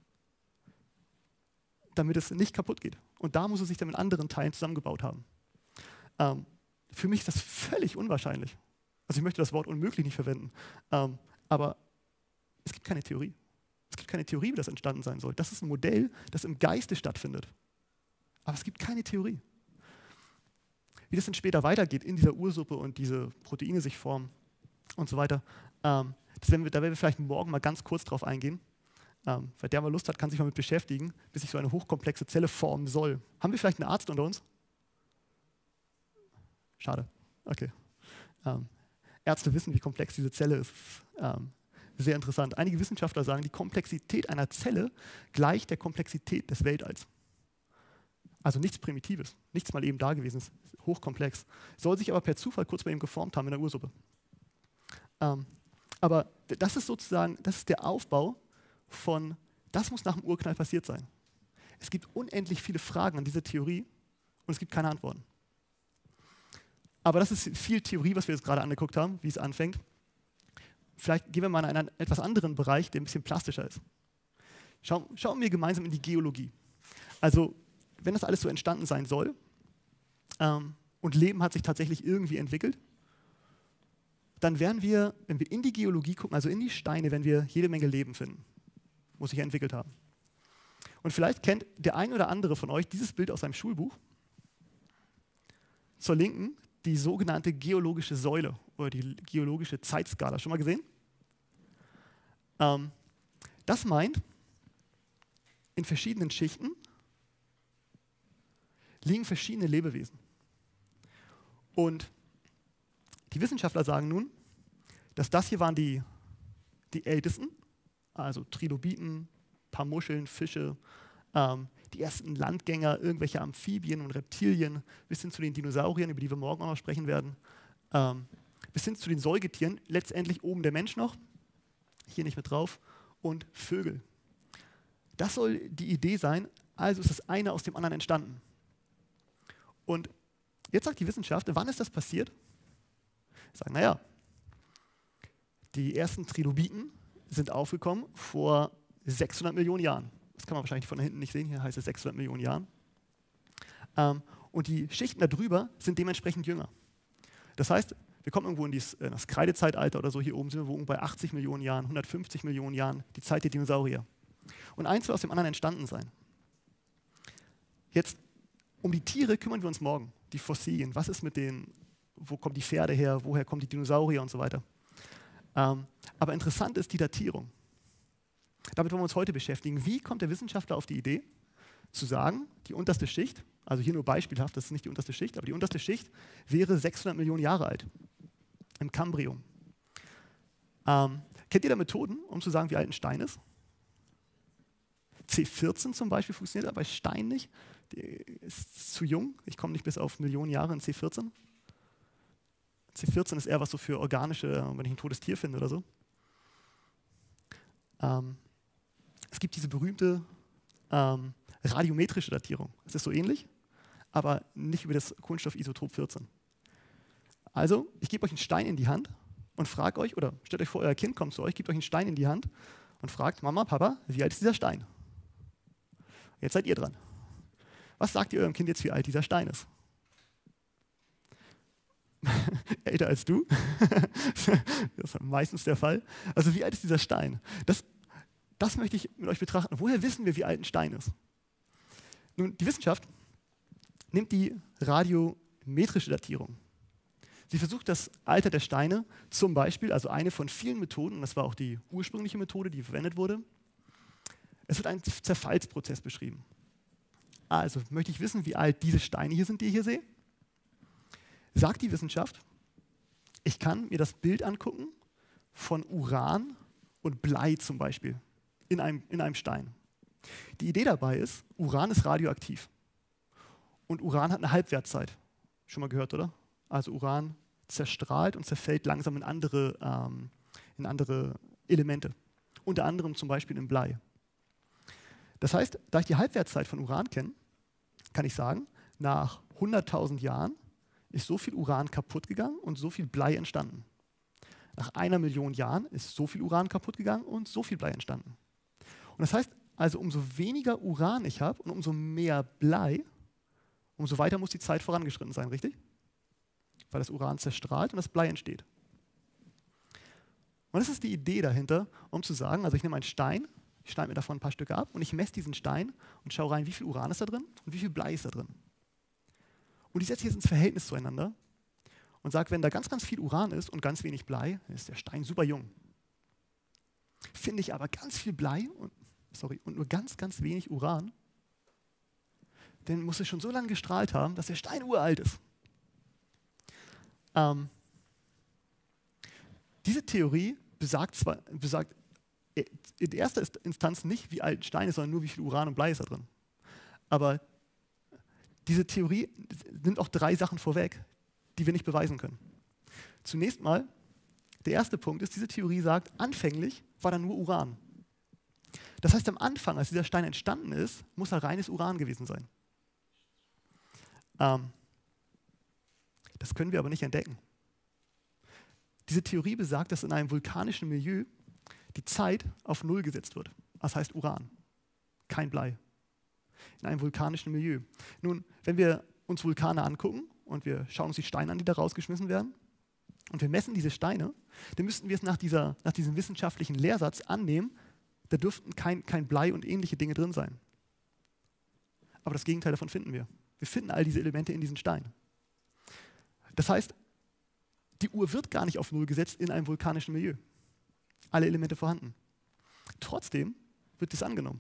damit es nicht kaputt geht. Und da muss es sich dann mit anderen Teilen zusammengebaut haben. Ähm, für mich ist das völlig unwahrscheinlich. Also ich möchte das Wort unmöglich nicht verwenden. Ähm, aber es gibt keine Theorie. Es gibt keine Theorie, wie das entstanden sein soll. Das ist ein Modell, das im Geiste stattfindet. Aber es gibt keine Theorie. Wie das dann später weitergeht in dieser Ursuppe und diese Proteine sich formen und so weiter, ähm, das werden wir, da werden wir vielleicht morgen mal ganz kurz drauf eingehen. Ähm, wer der mal Lust hat, kann sich mal mit beschäftigen, bis sich so eine hochkomplexe Zelle formen soll. Haben wir vielleicht einen Arzt unter uns? Schade. Okay. Ähm, Ärzte wissen, wie komplex diese Zelle ist. Ähm, sehr interessant. Einige Wissenschaftler sagen, die Komplexität einer Zelle gleicht der Komplexität des Weltalls. Also nichts Primitives, nichts mal eben da gewesen ist, hochkomplex. Soll sich aber per Zufall kurz bei ihm geformt haben in der Ursuppe. Ähm, aber das ist sozusagen, das ist der Aufbau von, das muss nach dem Urknall passiert sein. Es gibt unendlich viele Fragen an diese Theorie und es gibt keine Antworten. Aber das ist viel Theorie, was wir jetzt gerade angeguckt haben, wie es anfängt. Vielleicht gehen wir mal in einen etwas anderen Bereich, der ein bisschen plastischer ist. Schau, schauen wir gemeinsam in die Geologie. Also, wenn das alles so entstanden sein soll ähm, und Leben hat sich tatsächlich irgendwie entwickelt, dann werden wir, wenn wir in die Geologie gucken, also in die Steine, werden wir jede Menge Leben finden, muss sich entwickelt haben. Und vielleicht kennt der ein oder andere von euch dieses Bild aus seinem Schulbuch. Zur Linken die sogenannte geologische Säule oder die geologische Zeitskala. Schon mal gesehen? Ähm, das meint, in verschiedenen Schichten liegen verschiedene Lebewesen. Und die Wissenschaftler sagen nun, dass das hier waren die, die ältesten, also Trilobiten, ein paar Muscheln, Fische, ähm, die ersten Landgänger, irgendwelche Amphibien und Reptilien, bis hin zu den Dinosauriern, über die wir morgen auch noch sprechen werden, ähm, bis hin zu den Säugetieren, letztendlich oben der Mensch noch, hier nicht mit drauf, und Vögel. Das soll die Idee sein, also ist das eine aus dem anderen entstanden. Und jetzt sagt die Wissenschaft, wann ist das passiert? Sagen, naja, die ersten Trilobiten sind aufgekommen vor sechshundert Millionen Jahren. Das kann man wahrscheinlich von hinten nicht sehen, hier heißt es sechshundert Millionen Jahren. Ähm, und die Schichten darüber sind dementsprechend jünger. Das heißt, wir kommen irgendwo in, dies, in das Kreidezeitalter oder so, hier oben sind wir irgendwo bei achtzig Millionen Jahren, hundertfünfzig Millionen Jahren, die Zeit der Dinosaurier. Und eins soll aus dem anderen entstanden sein. Jetzt, um die Tiere kümmern wir uns morgen, die Fossilien. Was ist mit denen? Wo kommen die Pferde her? Woher kommen die Dinosaurier und so weiter? Ähm, aber interessant ist die Datierung. Damit wollen wir uns heute beschäftigen. Wie kommt der Wissenschaftler auf die Idee, zu sagen, die unterste Schicht, also hier nur beispielhaft, das ist nicht die unterste Schicht, aber die unterste Schicht wäre sechshundert Millionen Jahre alt, im Kambrium. Ähm, kennt ihr da Methoden, um zu sagen, wie alt ein Stein ist? C vierzehn zum Beispiel funktioniert, aber bei Stein nicht. Die ist zu jung, ich komme nicht bis auf Millionen Jahre in C vierzehn. C vierzehn ist eher was so für organische, wenn ich ein totes Tier finde oder so. Ähm, es gibt diese berühmte ähm, radiometrische Datierung. Das ist so ähnlich, aber nicht über das Kohlenstoffisotop vierzehn. Also, ich gebe euch einen Stein in die Hand und frage euch, oder stellt euch vor, euer Kind kommt zu euch, gebt euch einen Stein in die Hand und fragt, Mama, Papa, wie alt ist dieser Stein? Jetzt seid ihr dran. Was sagt ihr eurem Kind jetzt, wie alt dieser Stein ist? Älter als du? Das ist meistens der Fall. Also wie alt ist dieser Stein? Das, das möchte ich mit euch betrachten. Woher wissen wir, wie alt ein Stein ist? Nun, die Wissenschaft nimmt die radiometrische Datierung. Sie versucht das Alter der Steine zum Beispiel, also eine von vielen Methoden, und das war auch die ursprüngliche Methode, die verwendet wurde. Es wird ein Zerfallsprozess beschrieben. Also möchte ich wissen, wie alt diese Steine hier sind, die ich hier sehe? Sagt die Wissenschaft, ich kann mir das Bild angucken von Uran und Blei zum Beispiel in einem, in einem Stein. Die Idee dabei ist, Uran ist radioaktiv und Uran hat eine Halbwertszeit. Schon mal gehört, oder? Also Uran zerstrahlt und zerfällt langsam in andere, ähm, in andere Elemente, unter anderem zum Beispiel in Blei. Das heißt, da ich die Halbwertszeit von Uran kenne, kann ich sagen, nach hunderttausend Jahren ist so viel Uran kaputt gegangen und so viel Blei entstanden. Nach einer Million Jahren ist so viel Uran kaputt gegangen und so viel Blei entstanden. Und das heißt also, umso weniger Uran ich habe und umso mehr Blei, umso weiter muss die Zeit vorangeschritten sein, richtig? Weil das Uran zerstrahlt und das Blei entsteht. Und das ist die Idee dahinter, um zu sagen, also ich nehme einen Stein, ich schneide mir davon ein paar Stücke ab und ich messe diesen Stein und schaue rein, wie viel Uran ist da drin und wie viel Blei ist da drin. Und die setze ich jetzt ins Verhältnis zueinander und sage, wenn da ganz, ganz viel Uran ist und ganz wenig Blei, dann ist der Stein super jung. Finde ich aber ganz viel Blei und, sorry, und nur ganz, ganz wenig Uran, dann muss es schon so lange gestrahlt haben, dass der Stein uralt ist. Ähm, diese Theorie besagt, zwar, besagt in erster Instanz nicht, wie alt ein Stein ist, sondern nur, wie viel Uran und Blei ist da drin. Aber diese Theorie nimmt auch drei Sachen vorweg, die wir nicht beweisen können. Zunächst mal, der erste Punkt ist, diese Theorie sagt, anfänglich war da nur Uran. Das heißt, am Anfang, als dieser Stein entstanden ist, muss er reines Uran gewesen sein. Ähm, Das können wir aber nicht entdecken. Diese Theorie besagt, dass in einem vulkanischen Milieu die Zeit auf Null gesetzt wird. Das heißt Uran, kein Blei. In einem vulkanischen Milieu. Nun, wenn wir uns Vulkane angucken und wir schauen uns die Steine an, die da rausgeschmissen werden, und wir messen diese Steine, dann müssten wir es nach, dieser, nach diesem wissenschaftlichen Lehrsatz annehmen, da dürften kein, kein Blei und ähnliche Dinge drin sein. Aber das Gegenteil davon finden wir. Wir finden all diese Elemente in diesen Steinen. Das heißt, die Uhr wird gar nicht auf Null gesetzt in einem vulkanischen Milieu. Alle Elemente vorhanden. Trotzdem wird dies angenommen.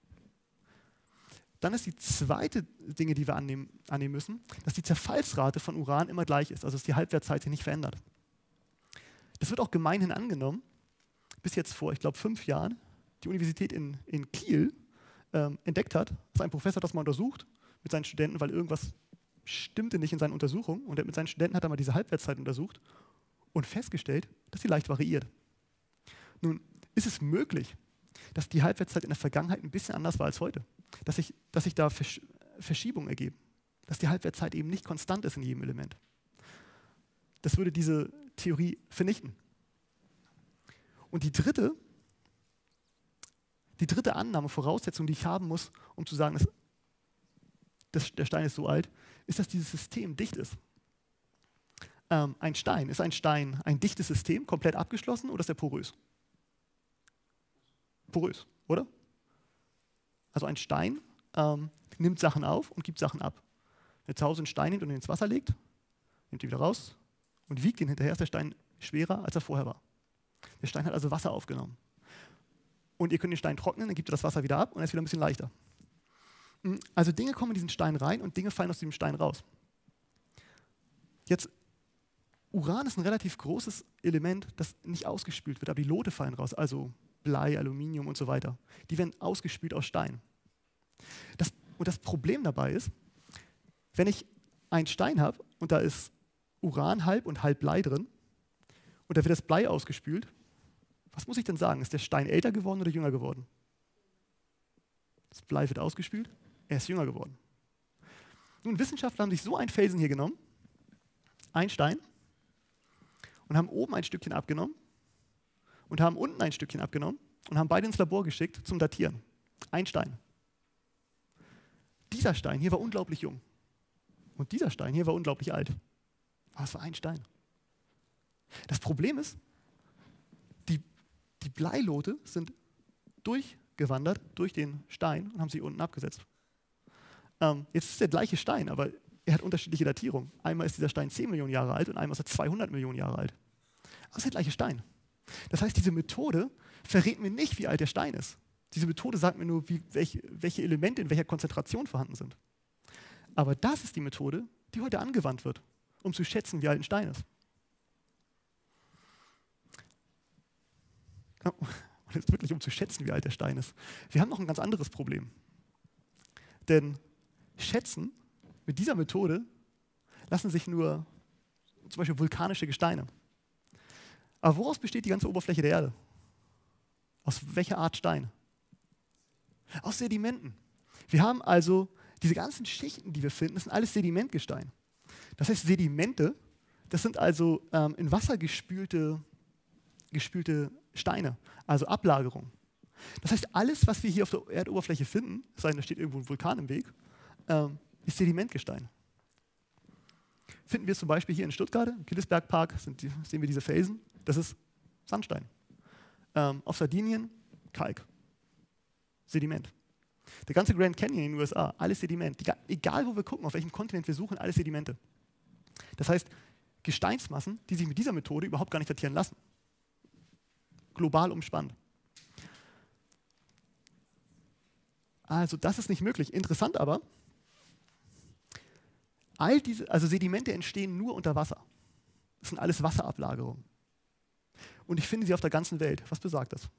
Dann ist die zweite Dinge, die wir annehmen, annehmen müssen, dass die Zerfallsrate von Uran immer gleich ist, also dass die Halbwertszeit sich nicht verändert. Das wird auch gemeinhin angenommen, bis jetzt vor, ich glaube, fünf Jahren, die Universität in, in Kiel ähm, entdeckt hat, dass ein Professor das mal untersucht mit seinen Studenten, weil irgendwas stimmte nicht in seinen Untersuchungen, und mit seinen Studenten hat er mal diese Halbwertszeit untersucht und festgestellt, dass sie leicht variiert. Nun ist es möglich, dass die Halbwertszeit in der Vergangenheit ein bisschen anders war als heute, dass sich, dass sich da Versch Verschiebungen ergeben, dass die Halbwertszeit eben nicht konstant ist in jedem Element. Das würde diese Theorie vernichten. Und die dritte, die dritte Annahme, Voraussetzung, die ich haben muss, um zu sagen, dass, dass der Stein ist so alt, ist, dass dieses System dicht ist. Ähm, ein Stein, ist ein Stein ein dichtes System, komplett abgeschlossen, oder ist er porös? Porös, oder? Also ein Stein ähm, nimmt Sachen auf und gibt Sachen ab. Wenn ihr zu Hause einen Stein nimmt und ihn ins Wasser legt, nimmt ihn wieder raus und wiegt ihn hinterher, ist der Stein schwerer, als er vorher war. Der Stein hat also Wasser aufgenommen. Und ihr könnt den Stein trocknen, dann gibt ihr das Wasser wieder ab und er ist wieder ein bisschen leichter. Also Dinge kommen in diesen Stein rein und Dinge fallen aus diesem Stein raus. Jetzt, Uran ist ein relativ großes Element, das nicht ausgespült wird, aber die Lote fallen raus, also Blei, Aluminium und so weiter. Die werden ausgespült aus Stein. Das, und das Problem dabei ist, wenn ich einen Stein habe und da ist Uran halb und halb Blei drin und da wird das Blei ausgespült, was muss ich denn sagen? Ist der Stein älter geworden oder jünger geworden? Das Blei wird ausgespült, er ist jünger geworden. Nun, Wissenschaftler haben sich so einen Felsen hier genommen, einen Stein, und haben oben ein Stückchen abgenommen und haben unten ein Stückchen abgenommen und haben beide ins Labor geschickt zum Datieren. Ein Stein. Dieser Stein hier war unglaublich jung. Und dieser Stein hier war unglaublich alt. Aber es war ein Stein. Das Problem ist, die, die Bleilote sind durchgewandert durch den Stein und haben sie unten abgesetzt. Ähm, jetzt ist der gleiche Stein, aber er hat unterschiedliche Datierungen. Einmal ist dieser Stein zehn Millionen Jahre alt und einmal ist er zweihundert Millionen Jahre alt. Aber es ist der gleiche Stein. Das heißt, diese Methode verrät mir nicht, wie alt der Stein ist. Diese Methode sagt mir nur, wie, welche, welche Elemente in welcher Konzentration vorhanden sind. Aber das ist die Methode, die heute angewandt wird, um zu schätzen, wie alt ein Stein ist. Und jetzt wirklich, um zu schätzen, wie alt der Stein ist. Wir haben noch ein ganz anderes Problem. Denn schätzen mit dieser Methode lassen sich nur zum Beispiel vulkanische Gesteine. Aber woraus besteht die ganze Oberfläche der Erde? Aus welcher Art Stein? Aus Sedimenten. Wir haben also diese ganzen Schichten, die wir finden, das sind alles Sedimentgestein. Das heißt, Sedimente, das sind also ähm, in Wasser gespülte, gespülte Steine, also Ablagerungen. Das heißt, alles, was wir hier auf der Erdoberfläche finden, es sei denn, da steht irgendwo ein Vulkan im Weg, ähm, ist Sedimentgestein. Finden wir zum Beispiel hier in Stuttgart, im Killesbergpark, sind die, sehen wir diese Felsen, das ist Sandstein. Ähm, auf Sardinien Kalk, Sediment. Der ganze Grand Canyon in den U S A, alles Sediment. Die, egal wo wir gucken, auf welchem Kontinent wir suchen, alles Sedimente. Das heißt, Gesteinsmassen, die sich mit dieser Methode überhaupt gar nicht datieren lassen. Global umspannt. Also das ist nicht möglich. Interessant aber, all diese, also Sedimente entstehen nur unter Wasser. Das sind alles Wasserablagerungen. Und ich finde sie auf der ganzen Welt. Was besagt das?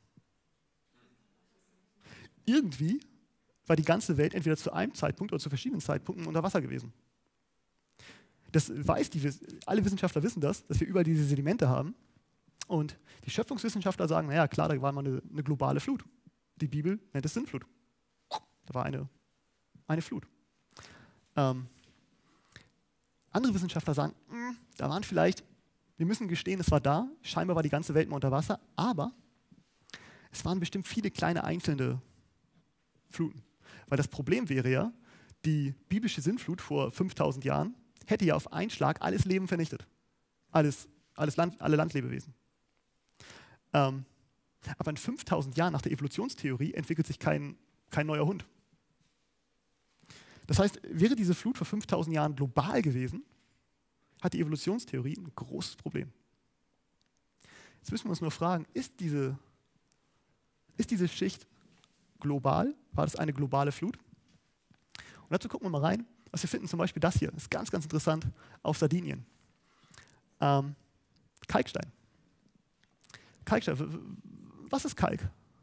Irgendwie war die ganze Welt entweder zu einem Zeitpunkt oder zu verschiedenen Zeitpunkten unter Wasser gewesen. Das weiß die, alle Wissenschaftler wissen das, dass wir überall diese Sedimente haben. Und die Schöpfungswissenschaftler sagen, naja, klar, da war mal eine, eine globale Flut. Die Bibel nennt es Sintflut. Da war eine, eine Flut. Ähm, Andere Wissenschaftler sagen, mh, da waren vielleicht, wir müssen gestehen, es war da, scheinbar war die ganze Welt mal unter Wasser, aber es waren bestimmt viele kleine einzelne Fluten. Weil das Problem wäre ja, die biblische Sintflut vor fünftausend Jahren hätte ja auf einen Schlag alles Leben vernichtet. Alles, alles Land, alle Landlebewesen. Ähm, aber in fünftausend Jahren nach der Evolutionstheorie entwickelt sich kein, kein neuer Hund. Das heißt, wäre diese Flut vor fünftausend Jahren global gewesen, hat die Evolutionstheorie ein großes Problem. Jetzt müssen wir uns nur fragen, ist diese, ist diese Schicht global? War das eine globale Flut? Und dazu gucken wir mal rein. Was wir finden, zum Beispiel das hier, ist ganz, ganz interessant, auf Sardinien. Ähm, Kalkstein. Kalkstein, was ist Kalk?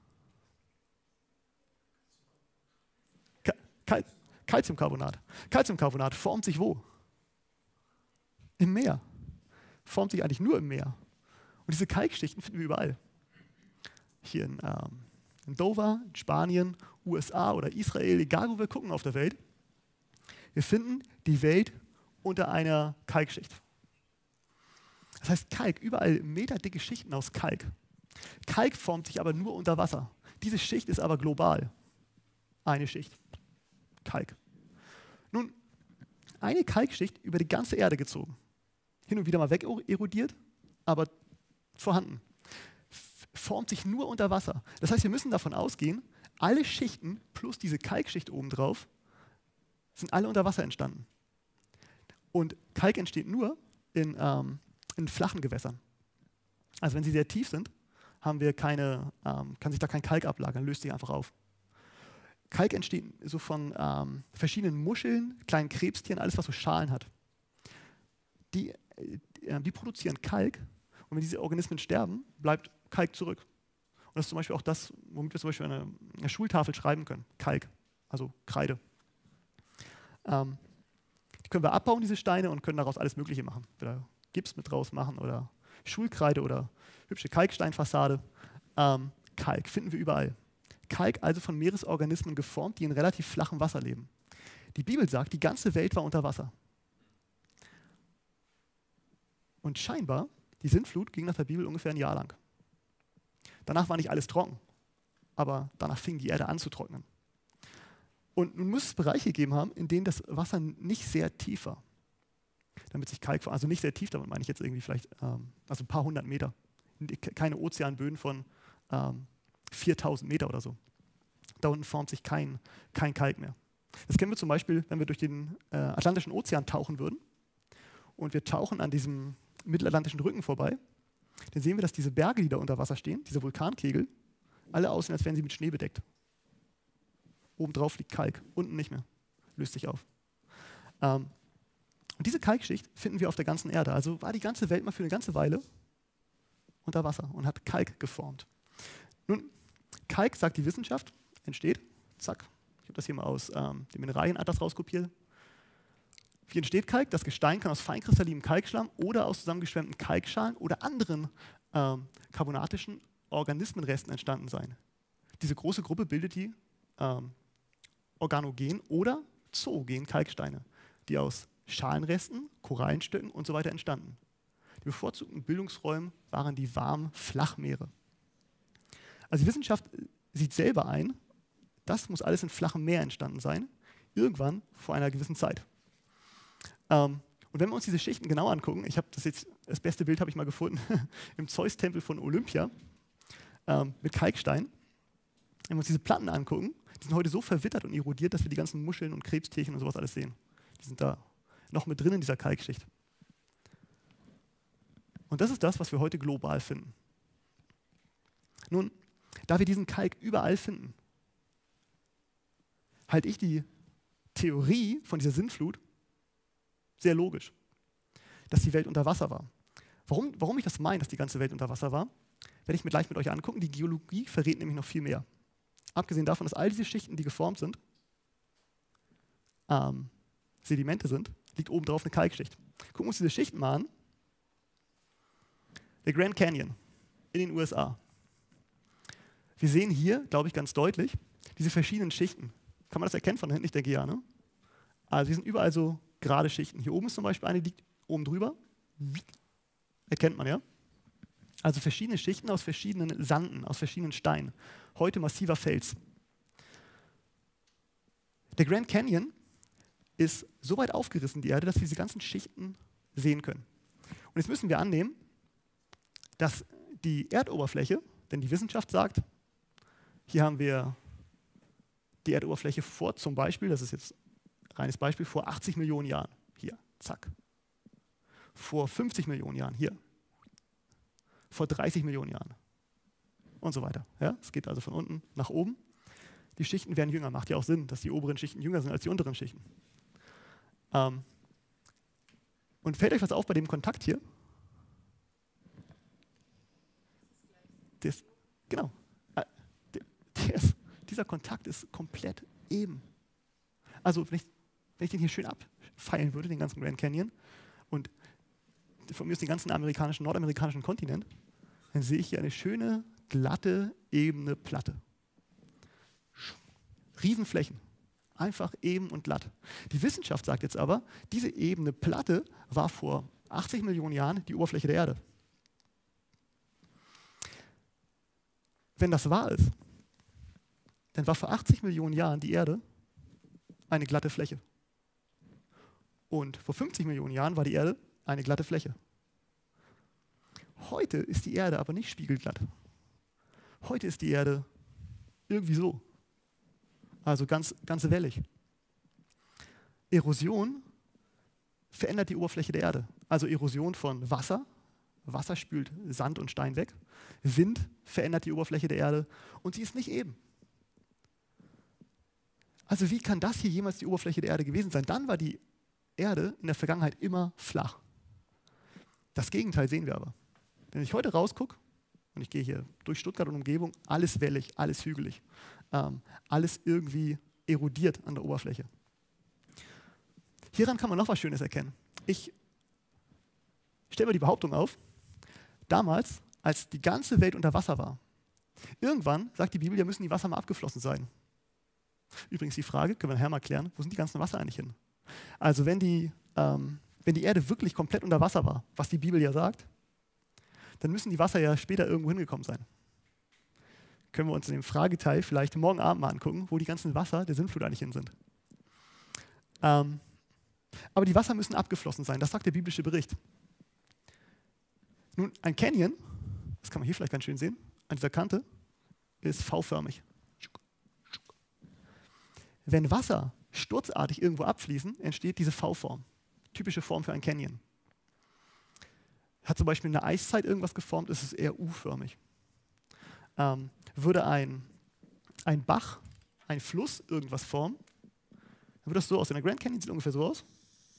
Ka Kal Calciumcarbonat. Calciumcarbonat formt sich wo? Im Meer. Formt sich eigentlich nur im Meer. Und diese Kalkschichten finden wir überall. Hier in, ähm, in Dover, in Spanien, U S A oder Israel, egal wo wir gucken auf der Welt. Wir finden die Welt unter einer Kalkschicht. Das heißt Kalk, überall meterdicke Schichten aus Kalk. Kalk formt sich aber nur unter Wasser. Diese Schicht ist aber global. Eine Schicht. Kalk. Nun, eine Kalkschicht über die ganze Erde gezogen. Hin und wieder mal wegerodiert, aber vorhanden. F- formt sich nur unter Wasser. Das heißt, wir müssen davon ausgehen, alle Schichten plus diese Kalkschicht obendrauf sind alle unter Wasser entstanden. Und Kalk entsteht nur in, ähm, in flachen Gewässern. Also wenn sie sehr tief sind, haben wir keine, ähm, kann sich da kein Kalk ablagern, löst sich einfach auf. Kalk entsteht so von ähm, verschiedenen Muscheln, kleinen Krebstieren, alles was so Schalen hat. Die, äh, die produzieren Kalk und wenn diese Organismen sterben, bleibt Kalk zurück. Und das ist zum Beispiel auch das, womit wir zum Beispiel eine, eine Schultafel schreiben können. Kalk, also Kreide. Ähm, die können wir abbauen, diese Steine, und können daraus alles Mögliche machen. Oder Gips mit draus machen oder Schulkreide oder hübsche Kalksteinfassade. Ähm, Kalk finden wir überall. Kalk also von Meeresorganismen geformt, die in relativ flachem Wasser leben. Die Bibel sagt, die ganze Welt war unter Wasser. Und scheinbar, die Sintflut ging nach der Bibel ungefähr ein Jahr lang. Danach war nicht alles trocken, aber danach fing die Erde an zu trocknen. Und nun muss es Bereiche gegeben haben, in denen das Wasser nicht sehr tief war. Damit sich Kalk, also nicht sehr tief, damit meine ich jetzt irgendwie vielleicht, ähm, also ein paar hundert Meter. Keine Ozeanböden von ähm, viertausend Meter oder so. Da unten formt sich kein, kein Kalk mehr. Das kennen wir zum Beispiel, wenn wir durch den äh, Atlantischen Ozean tauchen würden und wir tauchen an diesem mittelatlantischen Rücken vorbei, dann sehen wir, dass diese Berge, die da unter Wasser stehen, diese Vulkankegel, alle aussehen, als wären sie mit Schnee bedeckt. Obendrauf liegt Kalk, unten nicht mehr. Löst sich auf. Ähm, und diese Kalkschicht finden wir auf der ganzen Erde. Also war die ganze Welt mal für eine ganze Weile unter Wasser und hat Kalk geformt. Nun, Kalk, sagt die Wissenschaft, entsteht, zack, ich habe das hier mal aus ähm, dem Mineralienatlas rauskopiert. Wie entsteht Kalk? Das Gestein kann aus feinkristallinem Kalkschlamm oder aus zusammengeschwemmten Kalkschalen oder anderen ähm, carbonatischen Organismenresten entstanden sein. Diese große Gruppe bildet die ähm, Organogen oder zoogen Kalksteine, die aus Schalenresten, Korallenstücken und so weiter entstanden. Die bevorzugten Bildungsräume waren die warmen Flachmeere. Also die Wissenschaft sieht selber ein, das muss alles in flachem Meer entstanden sein, irgendwann vor einer gewissen Zeit. Ähm, und wenn wir uns diese Schichten genau angucken, ich habe das jetzt, das beste Bild habe ich mal gefunden, im Zeus-Tempel von Olympia ähm, mit Kalkstein. Wenn wir uns diese Platten angucken, die sind heute so verwittert und erodiert, dass wir die ganzen Muscheln und Krebstierchen und sowas alles sehen. Die sind da noch mit drin in dieser Kalkschicht. Und das ist das, was wir heute global finden. Nun, da wir diesen Kalk überall finden, halte ich die Theorie von dieser Sintflut sehr logisch, dass die Welt unter Wasser war. Warum, warum ich das meine, dass die ganze Welt unter Wasser war, werde ich mir gleich mit euch angucken. Die Geologie verrät nämlich noch viel mehr. Abgesehen davon, dass all diese Schichten, die geformt sind, ähm, Sedimente sind, liegt oben drauf eine Kalkschicht. Gucken wir uns diese Schichten mal an. Der Grand Canyon in den U S A. Wir sehen hier, glaube ich, ganz deutlich, diese verschiedenen Schichten. Kann man das erkennen von hinten? Ich denke ja, ne? Also die sind überall so gerade Schichten. Hier oben ist zum Beispiel eine, die liegt oben drüber. Erkennt man, ja? Also verschiedene Schichten aus verschiedenen Sanden, aus verschiedenen Steinen. Heute massiver Fels. Der Grand Canyon ist so weit aufgerissen, die Erde, dass wir diese ganzen Schichten sehen können. Und jetzt müssen wir annehmen, dass die Erdoberfläche, denn die Wissenschaft sagt, hier haben wir die Erdoberfläche vor zum Beispiel, das ist jetzt ein reines Beispiel, vor achtzig Millionen Jahren. Hier, zack. Vor fünfzig Millionen Jahren, hier. Vor dreißig Millionen Jahren. Und so weiter. Ja? Es geht also von unten nach oben. Die Schichten werden jünger. Macht ja auch Sinn, dass die oberen Schichten jünger sind als die unteren Schichten. Ähm Und fällt euch was auf bei dem Kontakt hier? Der ist, genau. Der, der ist, dieser Kontakt ist komplett eben. Also wenn ich, wenn ich den hier schön abfeilen würde, den ganzen Grand Canyon, und von mir ist den ganzen amerikanischen, nordamerikanischen Kontinent, dann sehe ich hier eine schöne, glatte, ebene Platte. Riesenflächen. Einfach eben und glatt. Die Wissenschaft sagt jetzt aber, diese ebene Platte war vor achtzig Millionen Jahren die Oberfläche der Erde. Wenn das wahr ist, dann war vor achtzig Millionen Jahren die Erde eine glatte Fläche. Und vor fünfzig Millionen Jahren war die Erde eine glatte Fläche. Heute ist die Erde aber nicht spiegelglatt. Heute ist die Erde irgendwie so. Also ganz, ganz wellig. Erosion verändert die Oberfläche der Erde. Also Erosion von Wasser. Wasser spült Sand und Stein weg. Wind verändert die Oberfläche der Erde und sie ist nicht eben. Also wie kann das hier jemals die Oberfläche der Erde gewesen sein? Dann war die Erde in der Vergangenheit immer flach. Das Gegenteil sehen wir aber. Wenn ich heute rausgucke, und ich gehe hier durch Stuttgart und Umgebung, alles wellig, alles hügelig, ähm, alles irgendwie erodiert an der Oberfläche. Hieran kann man noch was Schönes erkennen. Ich stelle mir die Behauptung auf, damals, als die ganze Welt unter Wasser war, irgendwann, sagt die Bibel, ja müssen die Wasser mal abgeflossen sein. Übrigens die Frage, können wir nachher mal klären, wo sind die ganzen Wasser eigentlich hin? Also wenn die, ähm, wenn die Erde wirklich komplett unter Wasser war, was die Bibel ja sagt, dann müssen die Wasser ja später irgendwo hingekommen sein. Können wir uns in dem Frageteil vielleicht morgen Abend mal angucken, wo die ganzen Wasser der Sintflut eigentlich hin sind. Ähm, aber die Wasser müssen abgeflossen sein, das sagt der biblische Bericht. Nun, ein Canyon, das kann man hier vielleicht ganz schön sehen, an dieser Kante, ist V-förmig. Wenn Wasser sturzartig irgendwo abfließen, entsteht diese V-Form. Typische Form für ein Canyon. Hat zum Beispiel in der Eiszeit irgendwas geformt, ist es eher U-förmig. Ähm, würde ein, ein Bach, ein Fluss irgendwas formen, dann würde das so aussehen. Der Grand Canyon sieht ungefähr so aus.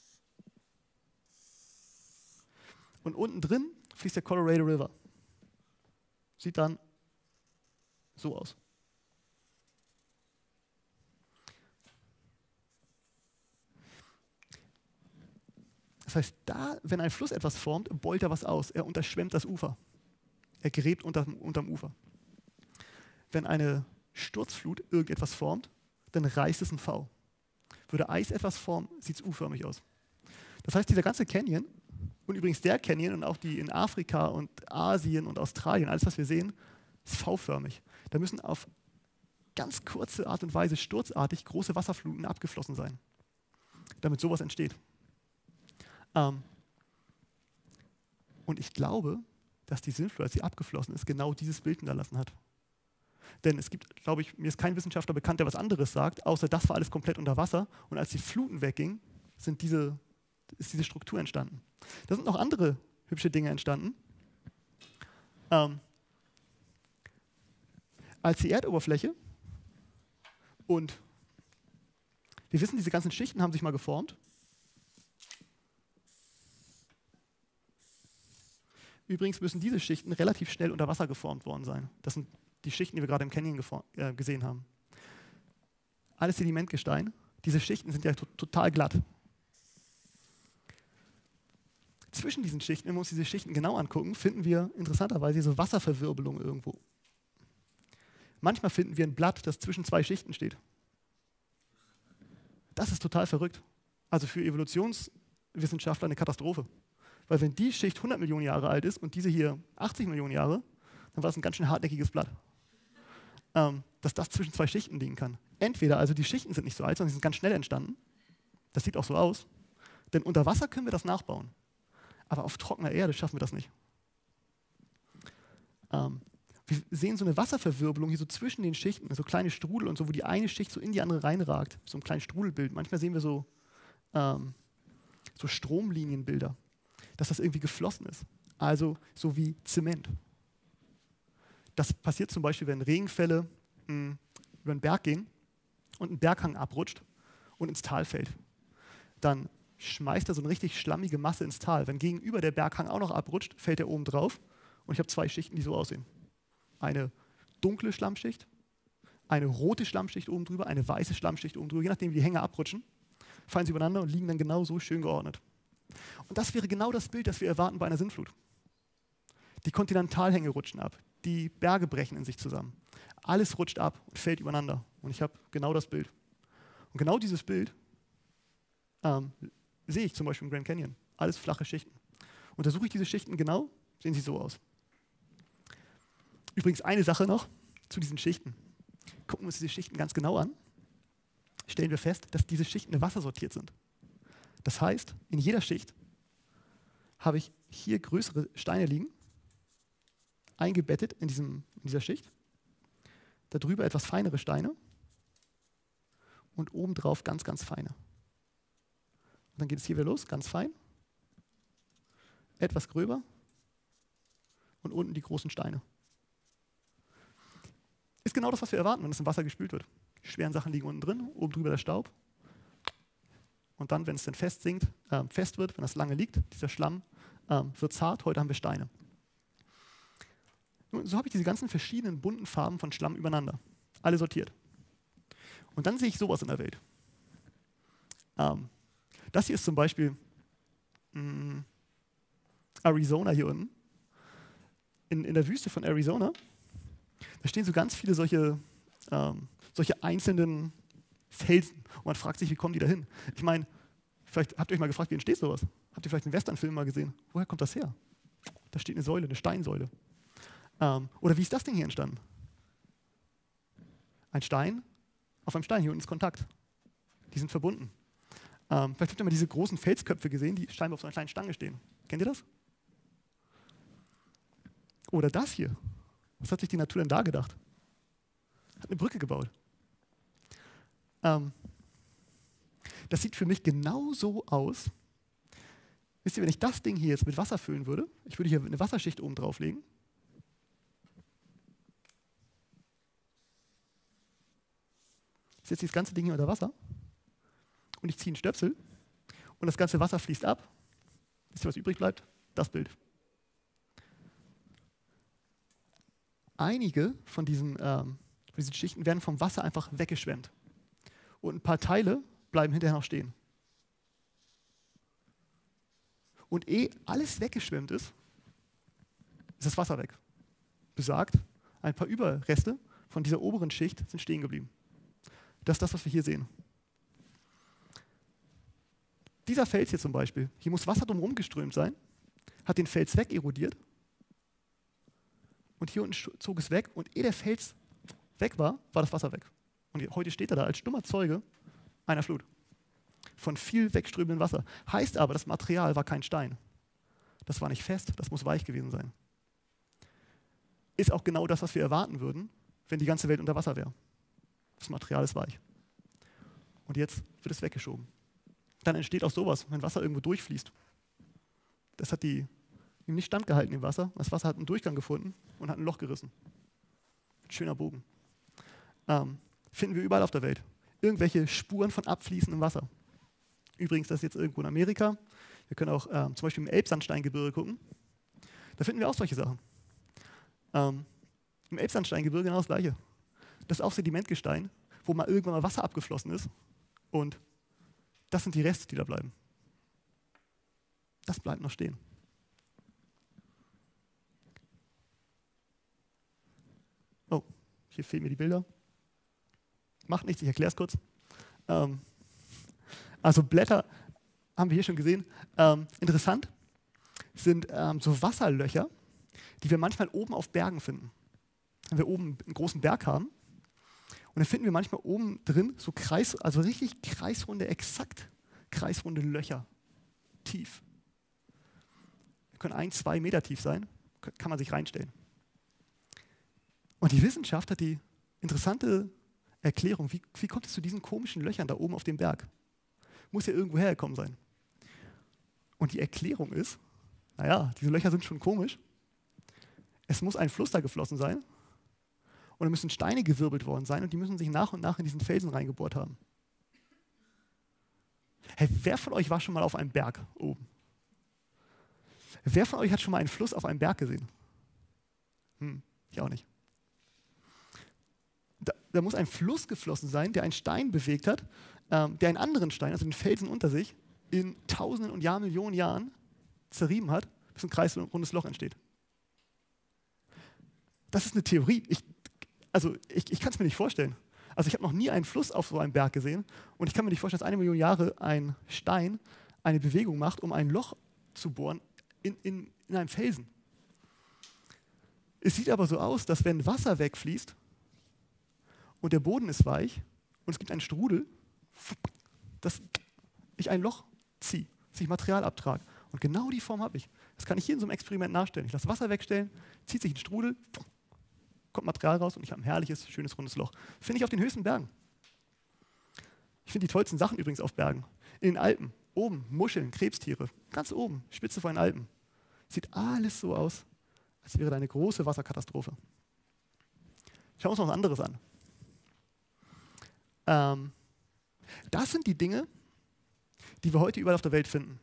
Und unten drin fließt der Colorado River. Sieht dann so aus. Das heißt, da, wenn ein Fluss etwas formt, beult er was aus. Er unterschwemmt das Ufer. Er gräbt unter, unterm Ufer. Wenn eine Sturzflut irgendetwas formt, dann reißt es ein V. Würde Eis etwas formen, sieht es U-förmig aus. Das heißt, dieser ganze Canyon, und übrigens der Canyon und auch die in Afrika und Asien und Australien, alles, was wir sehen, ist V-förmig. Da müssen auf ganz kurze Art und Weise sturzartig große Wasserfluten abgeflossen sein, damit sowas entsteht. Ähm, und ich glaube, dass die Sintflut, als sie abgeflossen ist, genau dieses Bild hinterlassen hat. Denn es gibt, glaube ich, mir ist kein Wissenschaftler bekannt, der was anderes sagt, außer das war alles komplett unter Wasser. Und als die Fluten weggingen, sind diese, ist diese Struktur entstanden. Da sind noch andere hübsche Dinge entstanden. Ähm, als die Erdoberfläche und wir wissen, diese ganzen Schichten haben sich mal geformt. Übrigens müssen diese Schichten relativ schnell unter Wasser geformt worden sein. Das sind die Schichten, die wir gerade im Canyon äh, gesehen haben. Alles Sedimentgestein. Diese Schichten sind ja total glatt. Zwischen diesen Schichten, wenn wir uns diese Schichten genau angucken, finden wir interessanterweise so Wasserverwirbelungen irgendwo. Manchmal finden wir ein Blatt, das zwischen zwei Schichten steht. Das ist total verrückt. Also für Evolutionswissenschaftler eine Katastrophe. Weil wenn die Schicht hundert Millionen Jahre alt ist und diese hier achtzig Millionen Jahre, dann war es ein ganz schön hartnäckiges Blatt. Ähm, dass das zwischen zwei Schichten liegen kann. Entweder, also die Schichten sind nicht so alt, sondern sie sind ganz schnell entstanden. Das sieht auch so aus. Denn unter Wasser können wir das nachbauen. Aber auf trockener Erde schaffen wir das nicht. Ähm, wir sehen so eine Wasserverwirbelung hier so zwischen den Schichten, so kleine Strudel und so, wo die eine Schicht so in die andere reinragt. So ein kleines Strudelbild. Manchmal sehen wir so, ähm, so Stromlinienbilder, dass das irgendwie geflossen ist. Also so wie Zement. Das passiert zum Beispiel, wenn Regenfälle mh, über einen Berg gehen und ein Berghang abrutscht und ins Tal fällt. Dann schmeißt er so eine richtig schlammige Masse ins Tal. Wenn gegenüber der Berghang auch noch abrutscht, fällt er oben drauf und ich habe zwei Schichten, die so aussehen. Eine dunkle Schlammschicht, eine rote Schlammschicht oben drüber, eine weiße Schlammschicht oben drüber. Je nachdem, wie die Hänge abrutschen, fallen sie übereinander und liegen dann genau so schön geordnet. Und das wäre genau das Bild, das wir erwarten bei einer Sintflut. Die Kontinentalhänge rutschen ab, die Berge brechen in sich zusammen. Alles rutscht ab und fällt übereinander. Und ich habe genau das Bild. Und genau dieses Bild ähm, sehe ich zum Beispiel im Grand Canyon. Alles flache Schichten. Untersuche ich diese Schichten genau, sehen sie so aus. Übrigens eine Sache noch zu diesen Schichten. Gucken wir uns diese Schichten ganz genau an, stellen wir fest, dass diese Schichten wassersortiert sind. Das heißt, in jeder Schicht habe ich hier größere Steine liegen, eingebettet in, diesem, in dieser Schicht, darüber etwas feinere Steine und obendrauf ganz, ganz feine. Und dann geht es hier wieder los, ganz fein, etwas gröber und unten die großen Steine. Ist genau das, was wir erwarten, wenn es im Wasser gespült wird. Die schweren Sachen liegen unten drin, oben drüber der Staub. Und dann, wenn es dann fest sinkt, äh, fest wird, wenn das lange liegt, dieser Schlamm äh, wird zart, heute haben wir Steine. Nun, so habe ich diese ganzen verschiedenen bunten Farben von Schlamm übereinander, alle sortiert. Und dann sehe ich sowas in der Welt. Ähm, das hier ist zum Beispiel mh, Arizona hier unten. In, in der Wüste von Arizona, da stehen so ganz viele solche, ähm, solche einzelnen Felsen. Und man fragt sich, wie kommen die da hin? Ich meine, vielleicht habt ihr euch mal gefragt, wie entsteht sowas? Habt ihr vielleicht einen Westernfilm mal gesehen? Woher kommt das her? Da steht eine Säule, eine Steinsäule. Ähm, oder wie ist das Ding hier entstanden? Ein Stein auf einem Stein, hier unten ist Kontakt. Die sind verbunden. Ähm, vielleicht habt ihr mal diese großen Felsköpfe gesehen, die scheinbar auf so einer kleinen Stange stehen. Kennt ihr das? Oder das hier. Was hat sich die Natur denn da gedacht? Hat eine Brücke gebaut. Ähm, das sieht für mich genau so aus. Wisst ihr, wenn ich das Ding hier jetzt mit Wasser füllen würde, ich würde hier eine Wasserschicht oben drauflegen. Ich setze das ganze Ding hier unter Wasser und ich ziehe einen Stöpsel und das ganze Wasser fließt ab. Wisst ihr, was übrig bleibt? Das Bild. Einige von diesen, ähm, von diesen Schichten werden vom Wasser einfach weggeschwemmt. Und ein paar Teile bleiben hinterher noch stehen. Und ehe alles weggeschwemmt ist, ist das Wasser weg. Besagt, ein paar Überreste von dieser oberen Schicht sind stehen geblieben. Das ist das, was wir hier sehen. Dieser Fels hier zum Beispiel, hier muss Wasser drumherum geströmt sein, hat den Fels wegerodiert und hier unten zog es weg und ehe der Fels weg war, war das Wasser weg. Und heute steht er da als stummer Zeuge einer Flut. Von viel wegströmendem Wasser. Heißt aber, das Material war kein Stein. Das war nicht fest, das muss weich gewesen sein. Ist auch genau das, was wir erwarten würden, wenn die ganze Welt unter Wasser wäre. Das Material ist weich. Und jetzt wird es weggeschoben. Dann entsteht auch sowas, wenn Wasser irgendwo durchfließt. Das hat die ihm nicht standgehalten im Wasser. Das Wasser hat einen Durchgang gefunden und hat ein Loch gerissen. Ein schöner Bogen. Ähm, finden wir überall auf der Welt. Irgendwelche Spuren von abfließendem Wasser. Übrigens, das ist jetzt irgendwo in Amerika. Wir können auch ähm, zum Beispiel im Elbsandsteingebirge gucken. Da finden wir auch solche Sachen. Ähm, Im Elbsandsteingebirge genau das Gleiche. Das ist auch Sedimentgestein, wo mal irgendwann mal Wasser abgeflossen ist. Und das sind die Reste, die da bleiben. Das bleibt noch stehen. Oh, hier fehlen mir die Bilder. Macht nichts, ich erkläre es kurz. Ähm, also Blätter, haben wir hier schon gesehen. Ähm, interessant sind ähm, so Wasserlöcher, die wir manchmal oben auf Bergen finden. Wenn wir oben einen großen Berg haben, und dann finden wir manchmal oben drin so Kreis, also richtig kreisrunde, exakt kreisrunde Löcher, tief. Die können ein, zwei Meter tief sein, kann man sich reinstellen. Und die Wissenschaft hat die interessante Erklärung, wie, wie kommt es zu diesen komischen Löchern da oben auf dem Berg? Muss ja irgendwo hergekommen sein. Und die Erklärung ist, naja, diese Löcher sind schon komisch. Es muss ein Fluss da geflossen sein und da müssen Steine gewirbelt worden sein und die müssen sich nach und nach in diesen Felsen reingebohrt haben. Hey, wer von euch war schon mal auf einem Berg oben? Wer von euch hat schon mal einen Fluss auf einem Berg gesehen? Hm, ich auch nicht. Da, da muss ein Fluss geflossen sein, der einen Stein bewegt hat, ähm, der einen anderen Stein, also den Felsen unter sich, in Tausenden und Jahrmillionen Jahren zerrieben hat, bis ein kreisrundes Loch entsteht. Das ist eine Theorie. Ich, also ich, ich kann es mir nicht vorstellen. Also ich habe noch nie einen Fluss auf so einem Berg gesehen und ich kann mir nicht vorstellen, dass eine Million Jahre ein Stein eine Bewegung macht, um ein Loch zu bohren in, in, in einem Felsen. Es sieht aber so aus, dass wenn Wasser wegfließt und der Boden ist weich und es gibt einen Strudel, dass ich ein Loch ziehe, dass ich Material abtrage. Und genau die Form habe ich. Das kann ich hier in so einem Experiment nachstellen. Ich lasse Wasser wegstellen, zieht sich ein Strudel, kommt Material raus und ich habe ein herrliches, schönes, rundes Loch. Finde ich auf den höchsten Bergen. Ich finde die tollsten Sachen übrigens auf Bergen. In den Alpen, oben, Muscheln, Krebstiere, ganz oben, Spitze vor den Alpen. Sieht alles so aus, als wäre da eine große Wasserkatastrophe. Schauen wir uns noch was anderes an. Ähm, das sind die Dinge, die wir heute überall auf der Welt finden.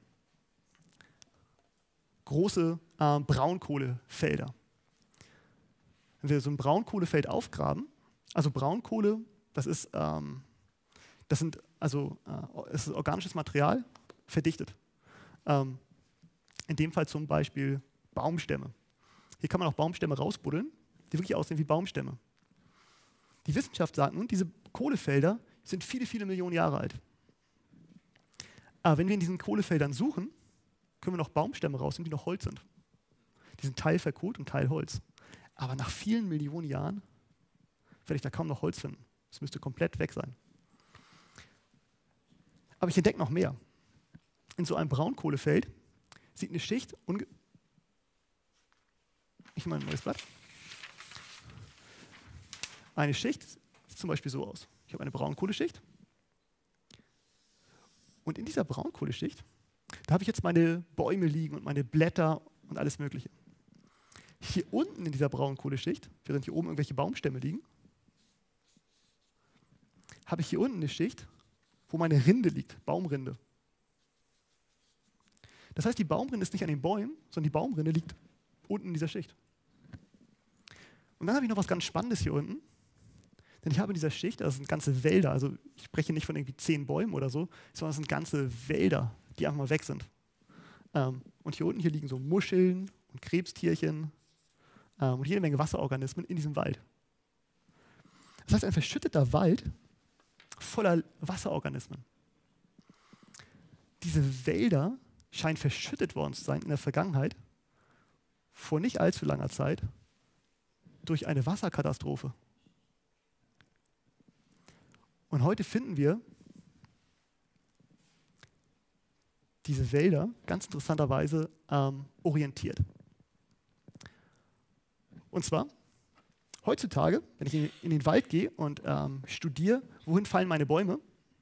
Große äh, Braunkohlefelder. Wenn wir so ein Braunkohlefeld aufgraben, also Braunkohle, das ist, ähm, das sind, also, äh, es ist organisches Material, verdichtet. Ähm, in dem Fall zum Beispiel Baumstämme. Hier kann man auch Baumstämme rausbuddeln, die wirklich aussehen wie Baumstämme. Die Wissenschaft sagt nun, diese Kohlefelder sind viele, viele Millionen Jahre alt. Aber wenn wir in diesen Kohlefeldern suchen, können wir noch Baumstämme rausnehmen, die noch Holz sind. Die sind Teil verkohlt und Teil Holz. Aber nach vielen Millionen Jahren werde ich da kaum noch Holz finden. Es müsste komplett weg sein. Aber ich entdecke noch mehr. In so einem Braunkohlefeld sieht eine Schicht, unge ich mache ein neues Blatt. Eine Schicht sieht zum Beispiel so aus. Ich habe eine Braunkohleschicht. Und in dieser Braunkohleschicht, da habe ich jetzt meine Bäume liegen und meine Blätter und alles Mögliche. Hier unten in dieser Braunkohleschicht, während hier oben irgendwelche Baumstämme liegen, habe ich hier unten eine Schicht, wo meine Rinde liegt, Baumrinde. Das heißt, die Baumrinde ist nicht an den Bäumen, sondern die Baumrinde liegt unten in dieser Schicht. Und dann habe ich noch was ganz Spannendes hier unten, denn ich habe in dieser Schicht, das sind ganze Wälder, also ich spreche nicht von irgendwie zehn Bäumen oder so, sondern es sind ganze Wälder, die einfach mal weg sind. Ähm, und hier unten hier liegen so Muscheln und Krebstierchen ähm, und jede Menge Wasserorganismen in diesem Wald. Das heißt, ein verschütteter Wald voller Wasserorganismen. Diese Wälder scheinen verschüttet worden zu sein in der Vergangenheit, vor nicht allzu langer Zeit, durch eine Wasserkatastrophe. Und heute finden wir diese Wälder ganz interessanterweise ähm, orientiert. Und zwar, heutzutage, wenn ich in, in den Wald gehe und ähm, studiere, wohin fallen meine Bäume,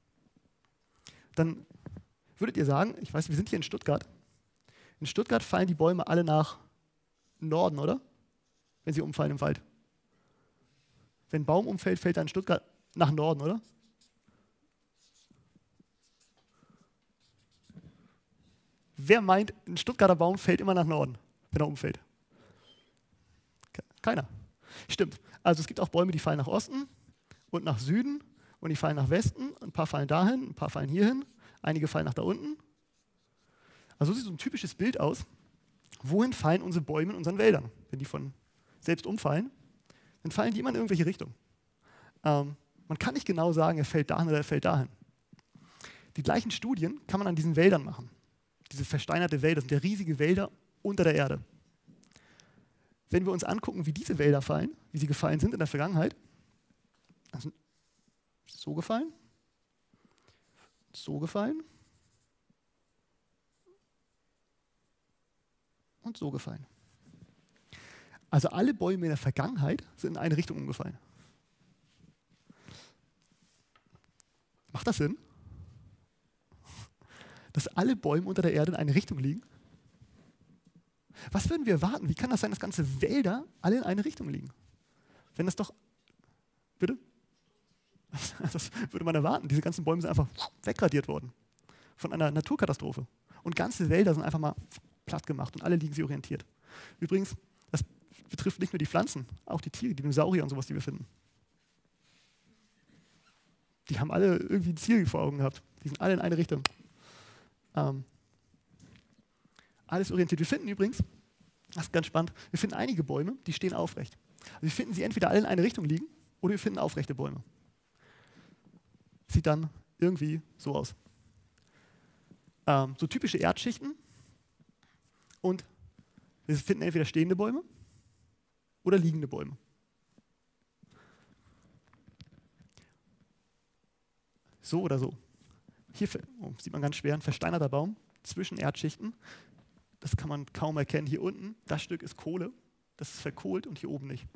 dann würdet ihr sagen, ich weiß, wir sind hier in Stuttgart. In Stuttgart fallen die Bäume alle nach Norden, oder? Wenn sie umfallen im Wald. Wenn ein Baum umfällt, fällt er in Stuttgart nach Norden, oder? Wer meint, ein Stuttgarter Baum fällt immer nach Norden, wenn er umfällt? Keiner. Stimmt. Also es gibt auch Bäume, die fallen nach Osten und nach Süden und die fallen nach Westen. Ein paar fallen dahin, ein paar fallen hierhin, einige fallen nach da unten. Also so sieht so ein typisches Bild aus. Wohin fallen unsere Bäume in unseren Wäldern? Wenn die von selbst umfallen, dann fallen die immer in irgendwelche Richtungen. Ähm, man kann nicht genau sagen, er fällt dahin oder er fällt dahin. Die gleichen Studien kann man an diesen Wäldern machen. Diese versteinerte Wälder sind ja riesige Wälder unter der Erde. Wenn wir uns angucken, wie diese Wälder fallen, wie sie gefallen sind in der Vergangenheit, also so gefallen, so gefallen und so gefallen. Also alle Bäume in der Vergangenheit sind in eine Richtung umgefallen. Macht das Sinn? Dass alle Bäume unter der Erde in eine Richtung liegen? Was würden wir erwarten? Wie kann das sein, dass ganze Wälder alle in eine Richtung liegen? Wenn das doch... Bitte? Das würde man erwarten. Diese ganzen Bäume sind einfach wegradiert worden. Von einer Naturkatastrophe. Und ganze Wälder sind einfach mal platt gemacht und alle liegen sie orientiert. Übrigens, das betrifft nicht nur die Pflanzen, auch die Tiere, die Dinosaurier und sowas, die wir finden. Die haben alle irgendwie ein Ziel vor Augen gehabt. Die sind alle in eine Richtung. Ähm, alles orientiert. Wir finden übrigens, das ist ganz spannend, wir finden einige Bäume, die stehen aufrecht. Also wir finden sie entweder alle in eine Richtung liegen oder wir finden aufrechte Bäume. Sieht dann irgendwie so aus. Ähm, so typische Erdschichten und wir finden entweder stehende Bäume oder liegende Bäume. So oder so. Hier oh, sieht man ganz schwer, ein versteinerter Baum zwischen Erdschichten. Das kann man kaum erkennen. Hier unten, das Stück ist Kohle, das ist verkohlt und hier oben nicht.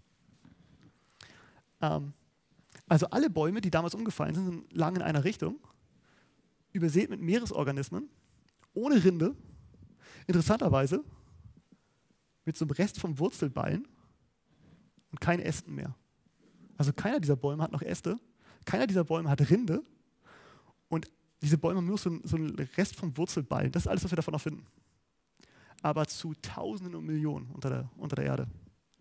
Ähm, also alle Bäume, die damals umgefallen sind, sind, lagen in einer Richtung, übersät mit Meeresorganismen, ohne Rinde, interessanterweise mit so einem Rest vom Wurzelballen und keinen Ästen mehr. Also keiner dieser Bäume hat noch Äste, keiner dieser Bäume hat Rinde und diese Bäume haben nur so, so einen Rest vom Wurzelballen. Das ist alles, was wir davon noch finden. Aber zu Tausenden und Millionen unter der, unter der Erde.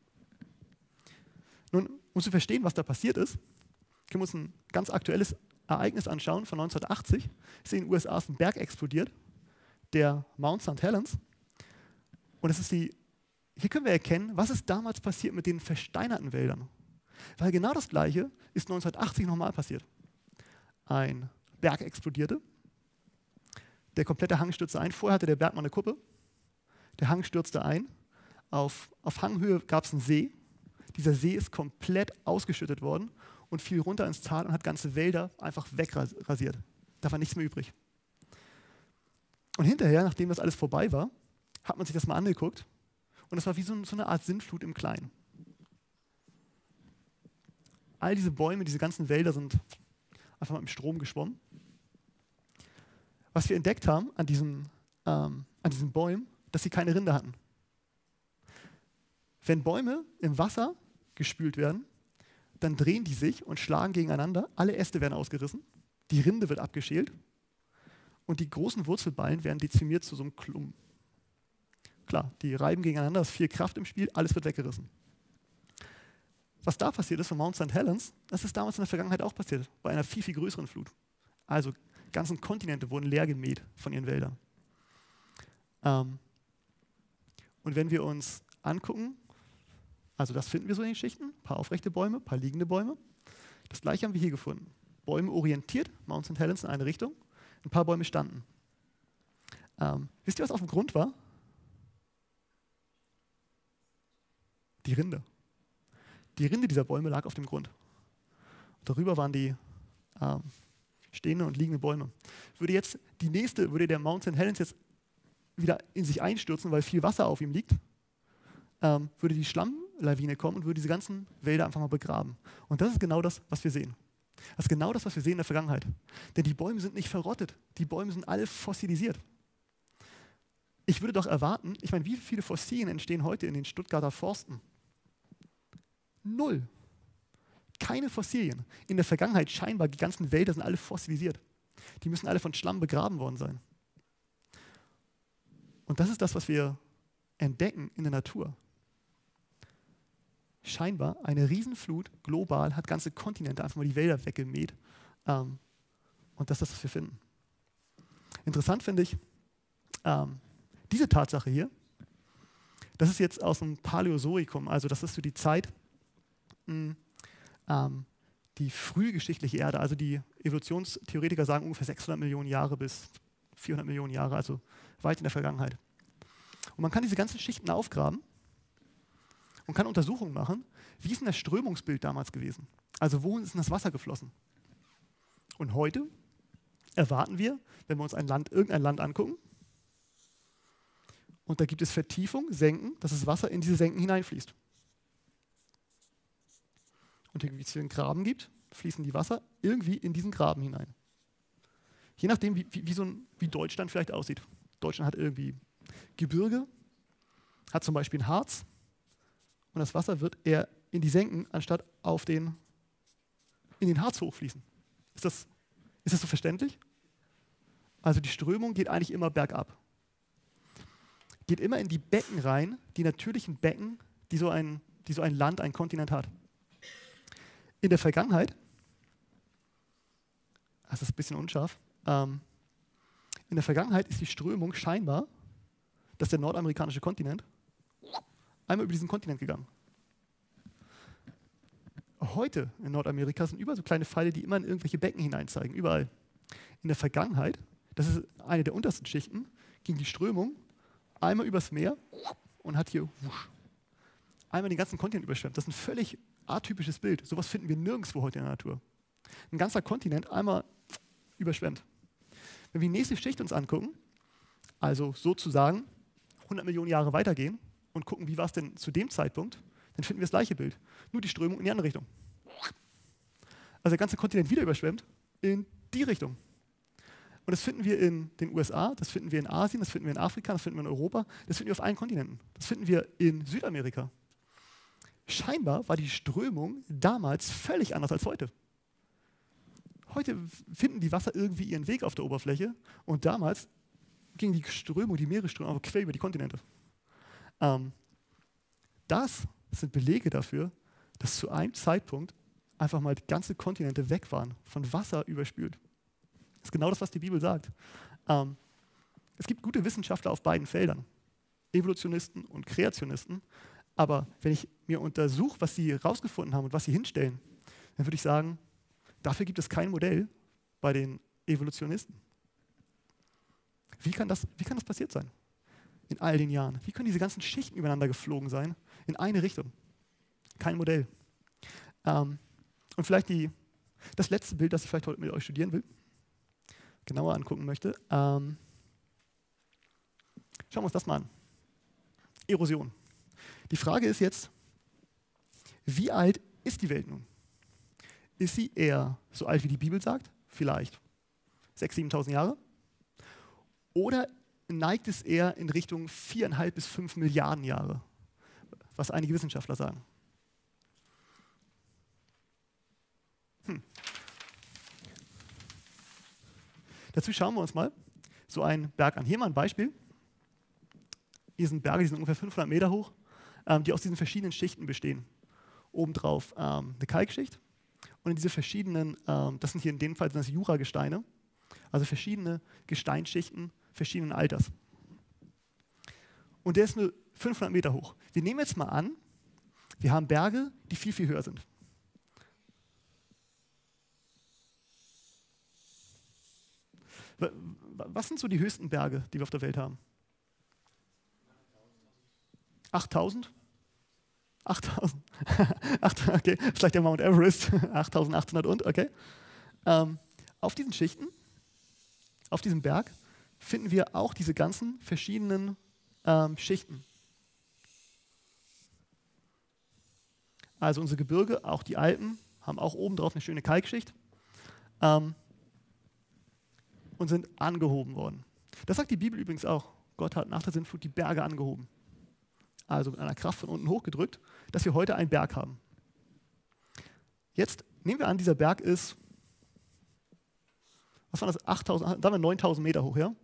Nun, um zu verstehen, was da passiert ist, können wir uns ein ganz aktuelles Ereignis anschauen von neunzehnhundertachtzig. Ist in den U S A ein Berg explodiert, der Mount Sankt Helens. Und es ist die, hier können wir erkennen, was ist damals passiert mit den versteinerten Wäldern. Weil genau das Gleiche ist neunzehnhundertachtzig nochmal passiert. Ein Berg explodierte, der komplette Hang stürzte ein. Vorher hatte der Berg mal eine Kuppe. Der Hang stürzte ein. Auf, auf Hanghöhe gab es einen See. Dieser See ist komplett ausgeschüttet worden und fiel runter ins Tal und hat ganze Wälder einfach wegrasiert. Da war nichts mehr übrig. Und hinterher, nachdem das alles vorbei war, hat man sich das mal angeguckt und es war wie so, so eine Art Sintflut im Kleinen. All diese Bäume, diese ganzen Wälder sind einfach mal im Strom geschwommen. Was wir entdeckt haben an diesen, ähm, an diesen Bäumen, dass sie keine Rinde hatten. Wenn Bäume im Wasser gespült werden, dann drehen die sich und schlagen gegeneinander. Alle Äste werden ausgerissen, die Rinde wird abgeschält und die großen Wurzelballen werden dezimiert zu so einem Klumpen. Klar, die reiben gegeneinander, es ist viel Kraft im Spiel, alles wird weggerissen. Was da passiert ist von Mount Sankt Helens, das ist damals in der Vergangenheit auch passiert, bei einer viel, viel größeren Flut. Also ganzen Kontinente wurden leer gemäht von ihren Wäldern. Ähm, und wenn wir uns angucken, also das finden wir so in den Schichten, ein paar aufrechte Bäume, ein paar liegende Bäume. Das gleiche haben wir hier gefunden. Bäume orientiert, Mount Sankt Helens in eine Richtung, ein paar Bäume standen. Ähm, wisst ihr, was auf dem Grund war? Die Rinde. Die Rinde dieser Bäume lag auf dem Grund. Darüber waren die ähm, stehenden und liegenden Bäume. Würde jetzt die nächste, würde der Mount Sankt Helens jetzt wieder in sich einstürzen, weil viel Wasser auf ihm liegt, ähm, würde die Schlammlawine kommen und würde diese ganzen Wälder einfach mal begraben. Und das ist genau das, was wir sehen. Das ist genau das, was wir sehen in der Vergangenheit. Denn die Bäume sind nicht verrottet. Die Bäume sind alle fossilisiert. Ich würde doch erwarten, ich meine, wie viele Fossilien entstehen heute in den Stuttgarter Forsten? Null. Keine Fossilien. In der Vergangenheit scheinbar, die ganzen Wälder sind alle fossilisiert. Die müssen alle von Schlamm begraben worden sein. Und das ist das, was wir entdecken in der Natur. Scheinbar eine Riesenflut, global, hat ganze Kontinente einfach mal die Wälder weggemäht. Ähm, und das ist das, was wir finden. Interessant finde ich, ähm, diese Tatsache hier, das ist jetzt aus dem Paläozoikum, also das ist so die Zeit, mh, ähm, die frühgeschichtliche Erde, also die Evolutionstheoretiker sagen ungefähr sechshundert Millionen Jahre bis vierhundert Millionen Jahre, also weit in der Vergangenheit. Und man kann diese ganzen Schichten aufgraben und kann Untersuchungen machen, wie ist denn das Strömungsbild damals gewesen? Also wohin ist denn das Wasser geflossen? Und heute erwarten wir, wenn wir uns ein Land, irgendein Land angucken, und da gibt es Vertiefung, Senken, dass das Wasser in diese Senken hineinfließt. Und wenn es hier einen Graben gibt, fließen die Wasser irgendwie in diesen Graben hinein. Je nachdem, wie, wie, wie, so ein, wie Deutschland vielleicht aussieht. Deutschland hat irgendwie Gebirge, hat zum Beispiel ein Harz, und das Wasser wird eher in die Senken, anstatt auf den, in den Harz hochfließen. Ist das, ist das so verständlich? Also die Strömung geht eigentlich immer bergab. Geht immer in die Becken rein, die natürlichen Becken, die so ein, die so ein Land, ein Kontinent hat. In der Vergangenheit, das ist ein bisschen unscharf, ähm, in der Vergangenheit ist die Strömung scheinbar, dass der nordamerikanische Kontinent einmal über diesen Kontinent gegangen. Heute in Nordamerika sind überall so kleine Pfeile, die immer in irgendwelche Becken hineinzeigen, überall. In der Vergangenheit, das ist eine der untersten Schichten, ging die Strömung einmal übers Meer und hat hier wusch, einmal den ganzen Kontinent überschwemmt. Das ist ein völlig atypisches Bild. Sowas finden wir nirgendwo heute in der Natur. Ein ganzer Kontinent einmal überschwemmt. Wenn wir die nächste Schicht uns angucken, also sozusagen hundert Millionen Jahre weitergehen und gucken, wie war es denn zu dem Zeitpunkt, dann finden wir das gleiche Bild. Nur die Strömung in die andere Richtung. Also der ganze Kontinent wieder überschwemmt in die Richtung. Und das finden wir in den U S A, das finden wir in Asien, das finden wir in Afrika, das finden wir in Europa, das finden wir auf allen Kontinenten. Das finden wir in Südamerika. Scheinbar war die Strömung damals völlig anders als heute. Heute finden die Wasser irgendwie ihren Weg auf der Oberfläche und damals ging die Strömung, die Meeresströmung, aber quer über die Kontinente. Ähm, das sind Belege dafür, dass zu einem Zeitpunkt einfach mal die ganzen Kontinente weg waren, von Wasser überspült. Das ist genau das, was die Bibel sagt. Ähm, es gibt gute Wissenschaftler auf beiden Feldern, Evolutionisten und Kreationisten, aber wenn ich mir untersuche, was sie herausgefunden haben und was sie hinstellen, dann würde ich sagen, dafür gibt es kein Modell bei den Evolutionisten. Wie kann das, wie kann das passiert sein in all den Jahren? Wie können diese ganzen Schichten übereinander geflogen sein in eine Richtung? Kein Modell. Ähm, und vielleicht die, das letzte Bild, das ich vielleicht heute mit euch studieren will, genauer angucken möchte. Ähm, schauen wir uns das mal an. Erosion. Die Frage ist jetzt, wie alt ist die Welt nun? Ist sie eher so alt, wie die Bibel sagt? Vielleicht sechstausend, siebentausend Jahre? Oder neigt es eher in Richtung viereinhalb bis fünf Milliarden Jahre, was einige Wissenschaftler sagen? Hm. Dazu schauen wir uns mal so einen Berg an. Hier mal ein Beispiel. Hier sind Berge, die sind ungefähr fünfhundert Meter hoch, ähm, die aus diesen verschiedenen Schichten bestehen. Obendrauf ähm, eine Kalkschicht und in diese verschiedenen, ähm, das sind hier in dem Fall sind das Juragesteine, also verschiedene Gesteinsschichten verschiedenen Alters. Und der ist nur fünfhundert Meter hoch. Wir nehmen jetzt mal an, wir haben Berge, die viel, viel höher sind. Was sind so die höchsten Berge, die wir auf der Welt haben? achttausend? achttausend. Okay, vielleicht der Mount Everest. achttausendachthundert und, okay. Ähm, auf diesen Schichten, auf diesem Berg, finden wir auch diese ganzen verschiedenen ähm, Schichten. Also unsere Gebirge, auch die Alpen, haben auch oben drauf eine schöne Kalkschicht ähm, und sind angehoben worden. Das sagt die Bibel übrigens auch. Gott hat nach der Sintflut die Berge angehoben. Also mit einer Kraft von unten hochgedrückt, dass wir heute einen Berg haben. Jetzt nehmen wir an, dieser Berg ist, was war das, achttausend, da haben wir neuntausend Meter hoch, ja?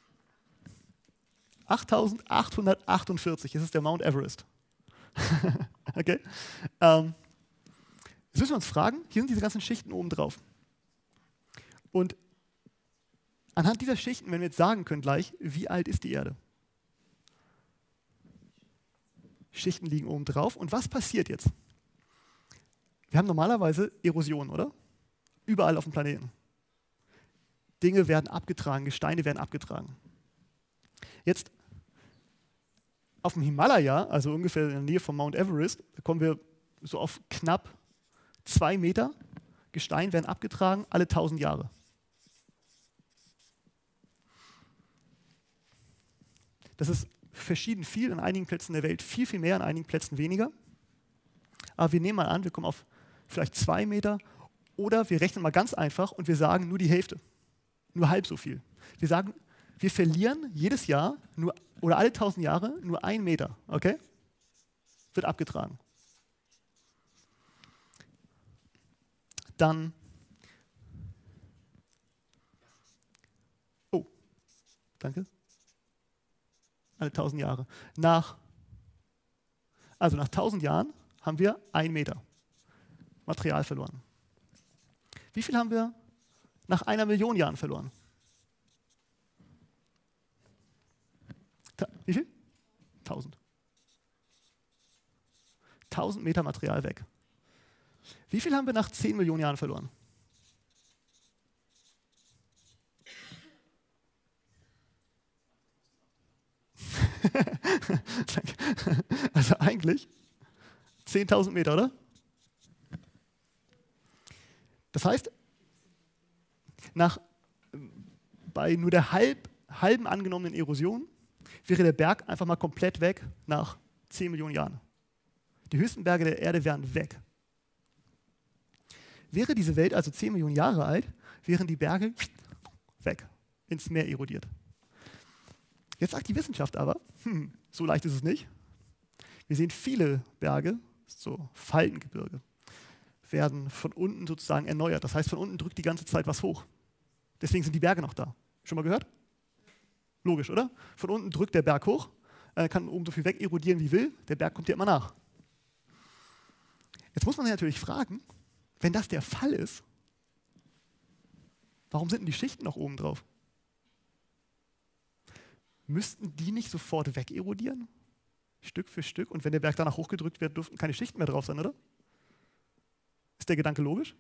achttausendachthundertachtundvierzig, das ist der Mount Everest. Okay? Ähm, jetzt müssen wir uns fragen, hier sind diese ganzen Schichten oben drauf. Und anhand dieser Schichten, wenn wir jetzt sagen können gleich, wie alt ist die Erde? Schichten liegen oben drauf. Und was passiert jetzt? Wir haben normalerweise Erosion, oder? Überall auf dem Planeten. Dinge werden abgetragen, Gesteine werden abgetragen. Jetzt auf dem Himalaya, also ungefähr in der Nähe von Mount Everest, da kommen wir so auf knapp zwei Meter. Gestein werden abgetragen alle tausend Jahre. Das ist verschieden viel, an einigen Plätzen der Welt viel, viel mehr, an einigen Plätzen weniger. Aber wir nehmen mal an, wir kommen auf vielleicht zwei Meter oder wir rechnen mal ganz einfach und wir sagen nur die Hälfte, nur halb so viel. Wir sagen, wir verlieren jedes Jahr nur, oder alle tausend Jahre nur ein Meter, okay? Wird abgetragen. Dann, oh, danke. Alle tausend Jahre. Nach, also nach tausend Jahren haben wir ein Meter Material verloren. Wie viel haben wir nach einer Million Jahren verloren? Ta Wie viel? Tausend. Tausend Meter Material weg. Wie viel haben wir nach zehn Millionen Jahren verloren? Also eigentlich zehntausend Meter, oder? Das heißt, nach, bei nur der halb, halben angenommenen Erosion wäre der Berg einfach mal komplett weg nach zehn Millionen Jahren. Die höchsten Berge der Erde wären weg. Wäre diese Welt also zehn Millionen Jahre alt, wären die Berge weg, ins Meer erodiert. Jetzt sagt die Wissenschaft aber, hm, so leicht ist es nicht. Wir sehen viele Berge, so Faltengebirge, werden von unten sozusagen erneuert. Das heißt, von unten drückt die ganze Zeit was hoch. Deswegen sind die Berge noch da. Schon mal gehört? Logisch, oder? Von unten drückt der Berg hoch, äh, kann oben so viel weg erodieren wie will, der Berg kommt ja immer nach. Jetzt muss man sich natürlich fragen, wenn das der Fall ist, warum sind denn die Schichten noch oben drauf? Müssten die nicht sofort wegerodieren? Stück für Stück. Und wenn der Berg danach hochgedrückt wird, dürften keine Schichten mehr drauf sein, oder? Ist der Gedanke logisch?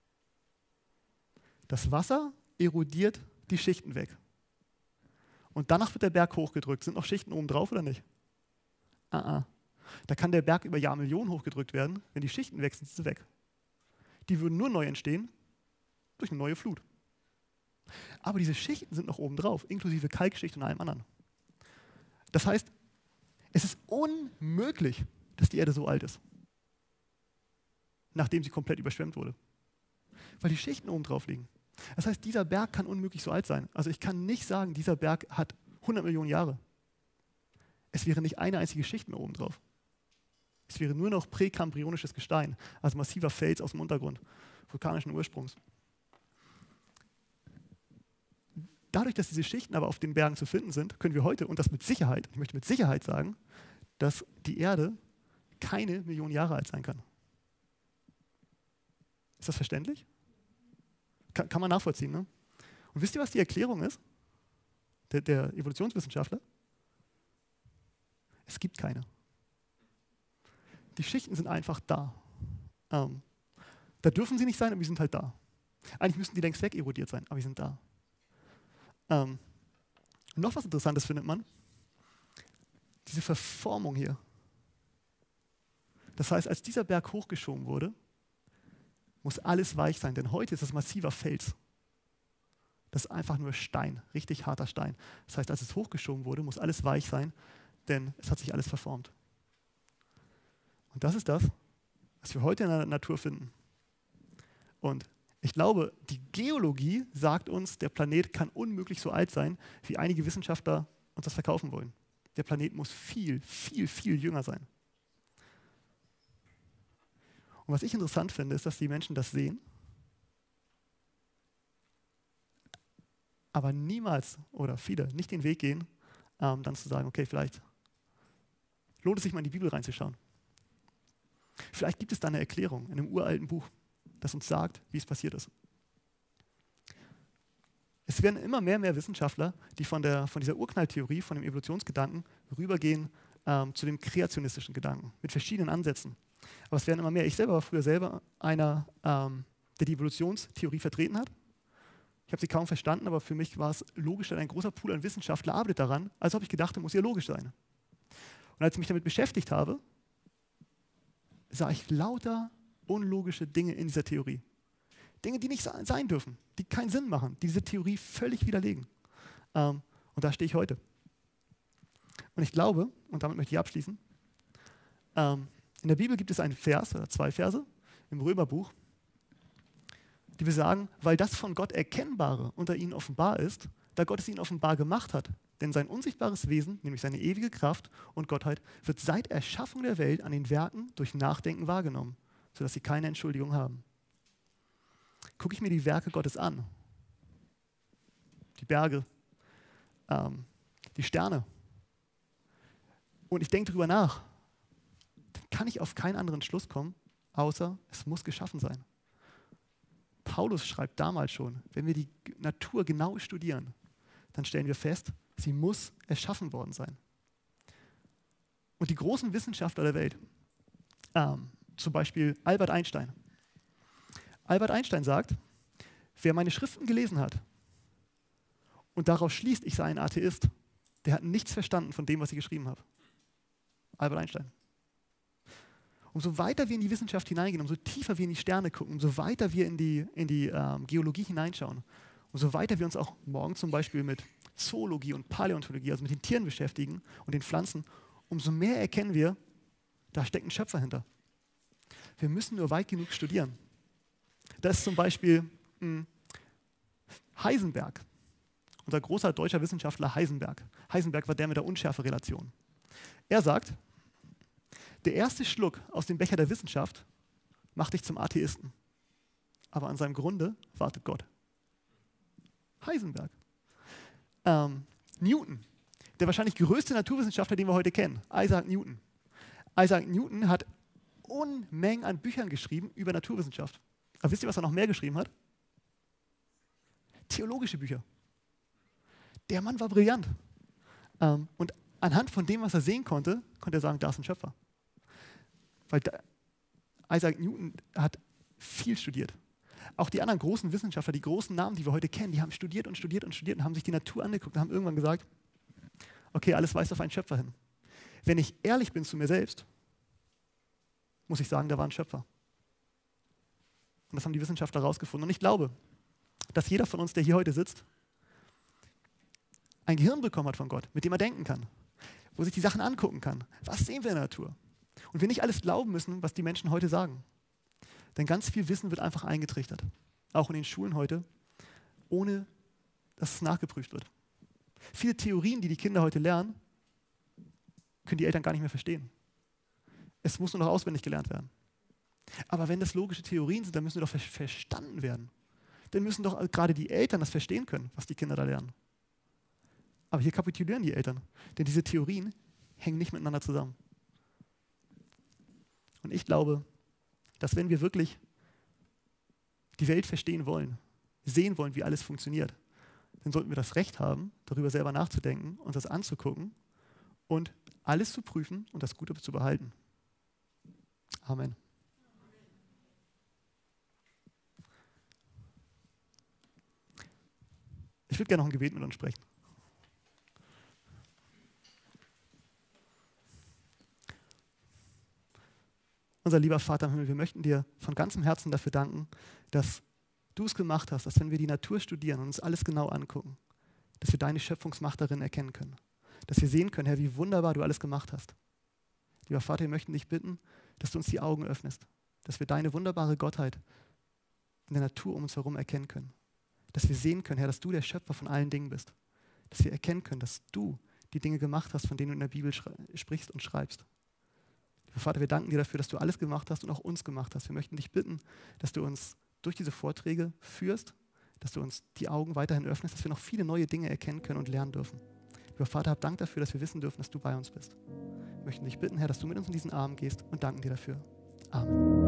Das Wasser erodiert die Schichten weg. Und danach wird der Berg hochgedrückt. Sind noch Schichten oben drauf oder nicht? Ah, ah. Da kann der Berg über Jahrmillionen hochgedrückt werden. Wenn die Schichten weg sind, sind sie weg. Die würden nur neu entstehen durch eine neue Flut. Aber diese Schichten sind noch oben drauf, inklusive Kalkschicht und allem anderen. Das heißt, es ist unmöglich, dass die Erde so alt ist, nachdem sie komplett überschwemmt wurde. Weil die Schichten oben drauf liegen. Das heißt, dieser Berg kann unmöglich so alt sein. Also ich kann nicht sagen, dieser Berg hat hundert Millionen Jahre. Es wäre nicht eine einzige Schicht mehr oben drauf. Es wäre nur noch präkambrionisches Gestein, also massiver Fels aus dem Untergrund, vulkanischen Ursprungs. Dadurch, dass diese Schichten aber auf den Bergen zu finden sind, können wir heute, und das mit Sicherheit, ich möchte mit Sicherheit sagen, dass die Erde keine Million Jahre alt sein kann. Ist das verständlich? Kann, kann man nachvollziehen, ne? Und wisst ihr, was die Erklärung ist? Der, der Evolutionswissenschaftler? Es gibt keine. Die Schichten sind einfach da. Ähm, da dürfen sie nicht sein, aber sie sind halt da. Eigentlich müssten die längst wegerodiert sein, aber sie sind da. Ähm, noch was Interessantes findet man. Diese Verformung hier. Das heißt, als dieser Berg hochgeschoben wurde, muss alles weich sein, denn heute ist das massiver Fels. Das ist einfach nur Stein, richtig harter Stein. Das heißt, als es hochgeschoben wurde, muss alles weich sein, denn es hat sich alles verformt. Und das ist das, was wir heute in der Natur finden. Und ich glaube, die Geologie sagt uns, der Planet kann unmöglich so alt sein, wie einige Wissenschaftler uns das verkaufen wollen. Der Planet muss viel, viel, viel jünger sein. Und was ich interessant finde, ist, dass die Menschen das sehen, aber niemals oder viele nicht den Weg gehen, ähm, dann zu sagen, okay, vielleicht lohnt es sich mal in die Bibel reinzuschauen. Vielleicht gibt es da eine Erklärung in einem uralten Buch, das uns sagt, wie es passiert ist. Es werden immer mehr und mehr Wissenschaftler, die von, der, von dieser Urknalltheorie, von dem Evolutionsgedanken rübergehen ähm, zu dem kreationistischen Gedanken mit verschiedenen Ansätzen. Aber es werden immer mehr. Ich selber war früher selber einer, ähm, der die Evolutionstheorie vertreten hat. Ich habe sie kaum verstanden, aber für mich war es logisch, denn ein großer Pool an Wissenschaftlern arbeitet daran, als ob ich gedacht habe, muss ja logisch sein. Und als ich mich damit beschäftigt habe, sah ich lauter unlogische Dinge in dieser Theorie. Dinge, die nicht sein dürfen, die keinen Sinn machen, die diese Theorie völlig widerlegen. Ähm, und da stehe ich heute. Und ich glaube, und damit möchte ich abschließen, ähm, in der Bibel gibt es einen Vers oder zwei Verse im Römerbuch, die besagen, weil das von Gott Erkennbare unter ihnen offenbar ist, da Gott es ihnen offenbar gemacht hat. Denn sein unsichtbares Wesen, nämlich seine ewige Kraft und Gottheit, wird seit Erschaffung der Welt an den Werken durch Nachdenken wahrgenommen, sodass sie keine Entschuldigung haben. Gucke ich mir die Werke Gottes an, die Berge, ähm, die Sterne, und ich denke darüber nach, dann kann ich auf keinen anderen Schluss kommen, außer es muss geschaffen sein. Paulus schreibt damals schon, wenn wir die Natur genau studieren, dann stellen wir fest, sie muss erschaffen worden sein. Und die großen Wissenschaftler der Welt, ähm, zum Beispiel Albert Einstein. Albert Einstein sagt, wer meine Schriften gelesen hat und daraus schließt, ich sei ein Atheist, der hat nichts verstanden von dem, was ich geschrieben habe. Albert Einstein. Umso weiter wir in die Wissenschaft hineingehen, umso tiefer wir in die Sterne gucken, umso weiter wir in die, in die ähm, Geologie hineinschauen, umso weiter wir uns auch morgen zum Beispiel mit Zoologie und Paläontologie, also mit den Tieren beschäftigen und den Pflanzen, umso mehr erkennen wir, da steckt ein Schöpfer hinter. Wir müssen nur weit genug studieren. Da ist zum Beispiel mh, Heisenberg, unser großer deutscher Wissenschaftler Heisenberg. Heisenberg war der mit der Unschärferelation. Er sagt, der erste Schluck aus dem Becher der Wissenschaft macht dich zum Atheisten. Aber an seinem Grunde wartet Gott. Heisenberg. Ähm, Newton, der wahrscheinlich größte Naturwissenschaftler, den wir heute kennen. Isaac Newton. Isaac Newton hat Unmengen an Büchern geschrieben über Naturwissenschaft. Aber wisst ihr, was er noch mehr geschrieben hat? Theologische Bücher. Der Mann war brillant. Ähm, und anhand von dem, was er sehen konnte, konnte er sagen, da ist ein Schöpfer. Weil da, Isaac Newton hat viel studiert. Auch die anderen großen Wissenschaftler, die großen Namen, die wir heute kennen, die haben studiert und studiert und studiert und haben sich die Natur angeguckt und haben irgendwann gesagt, okay, alles weist auf einen Schöpfer hin. Wenn ich ehrlich bin zu mir selbst, muss ich sagen, da war ein Schöpfer. Und das haben die Wissenschaftler herausgefunden. Und ich glaube, dass jeder von uns, der hier heute sitzt, ein Gehirn bekommen hat von Gott, mit dem er denken kann, wo sich die Sachen angucken kann. Was sehen wir in der Natur? Und wir nicht alles glauben müssen, was die Menschen heute sagen. Denn ganz viel Wissen wird einfach eingetrichtert, auch in den Schulen heute, ohne dass es nachgeprüft wird. Viele Theorien, die die Kinder heute lernen, können die Eltern gar nicht mehr verstehen. Es muss nur noch auswendig gelernt werden. Aber wenn das logische Theorien sind, dann müssen sie doch ver- verstanden werden. Dann müssen doch gerade die Eltern das verstehen können, was die Kinder da lernen. Aber hier kapitulieren die Eltern, denn diese Theorien hängen nicht miteinander zusammen. Und ich glaube, dass wenn wir wirklich die Welt verstehen wollen, sehen wollen, wie alles funktioniert, dann sollten wir das Recht haben, darüber selber nachzudenken und das anzugucken und alles zu prüfen und das Gute zu behalten. Amen. Ich würde gerne noch ein Gebet mit uns sprechen. Unser lieber Vater im Himmel, wir möchten dir von ganzem Herzen dafür danken, dass du es gemacht hast, dass wenn wir die Natur studieren und uns alles genau angucken, dass wir deine Schöpfungsmacht darin erkennen können. Dass wir sehen können, Herr, wie wunderbar du alles gemacht hast. Lieber Vater, wir möchten dich bitten, dass du uns die Augen öffnest, dass wir deine wunderbare Gottheit in der Natur um uns herum erkennen können. Dass wir sehen können, Herr, dass du der Schöpfer von allen Dingen bist. Dass wir erkennen können, dass du die Dinge gemacht hast, von denen du in der Bibel sprichst und schreibst. Lieber Vater, wir danken dir dafür, dass du alles gemacht hast und auch uns gemacht hast. Wir möchten dich bitten, dass du uns durch diese Vorträge führst, dass du uns die Augen weiterhin öffnest, dass wir noch viele neue Dinge erkennen können und lernen dürfen. Lieber Vater, hab Dank dafür, dass wir wissen dürfen, dass du bei uns bist. Wir möchten dich bitten, Herr, dass du mit uns in diesen Abend gehst und danken dir dafür. Amen.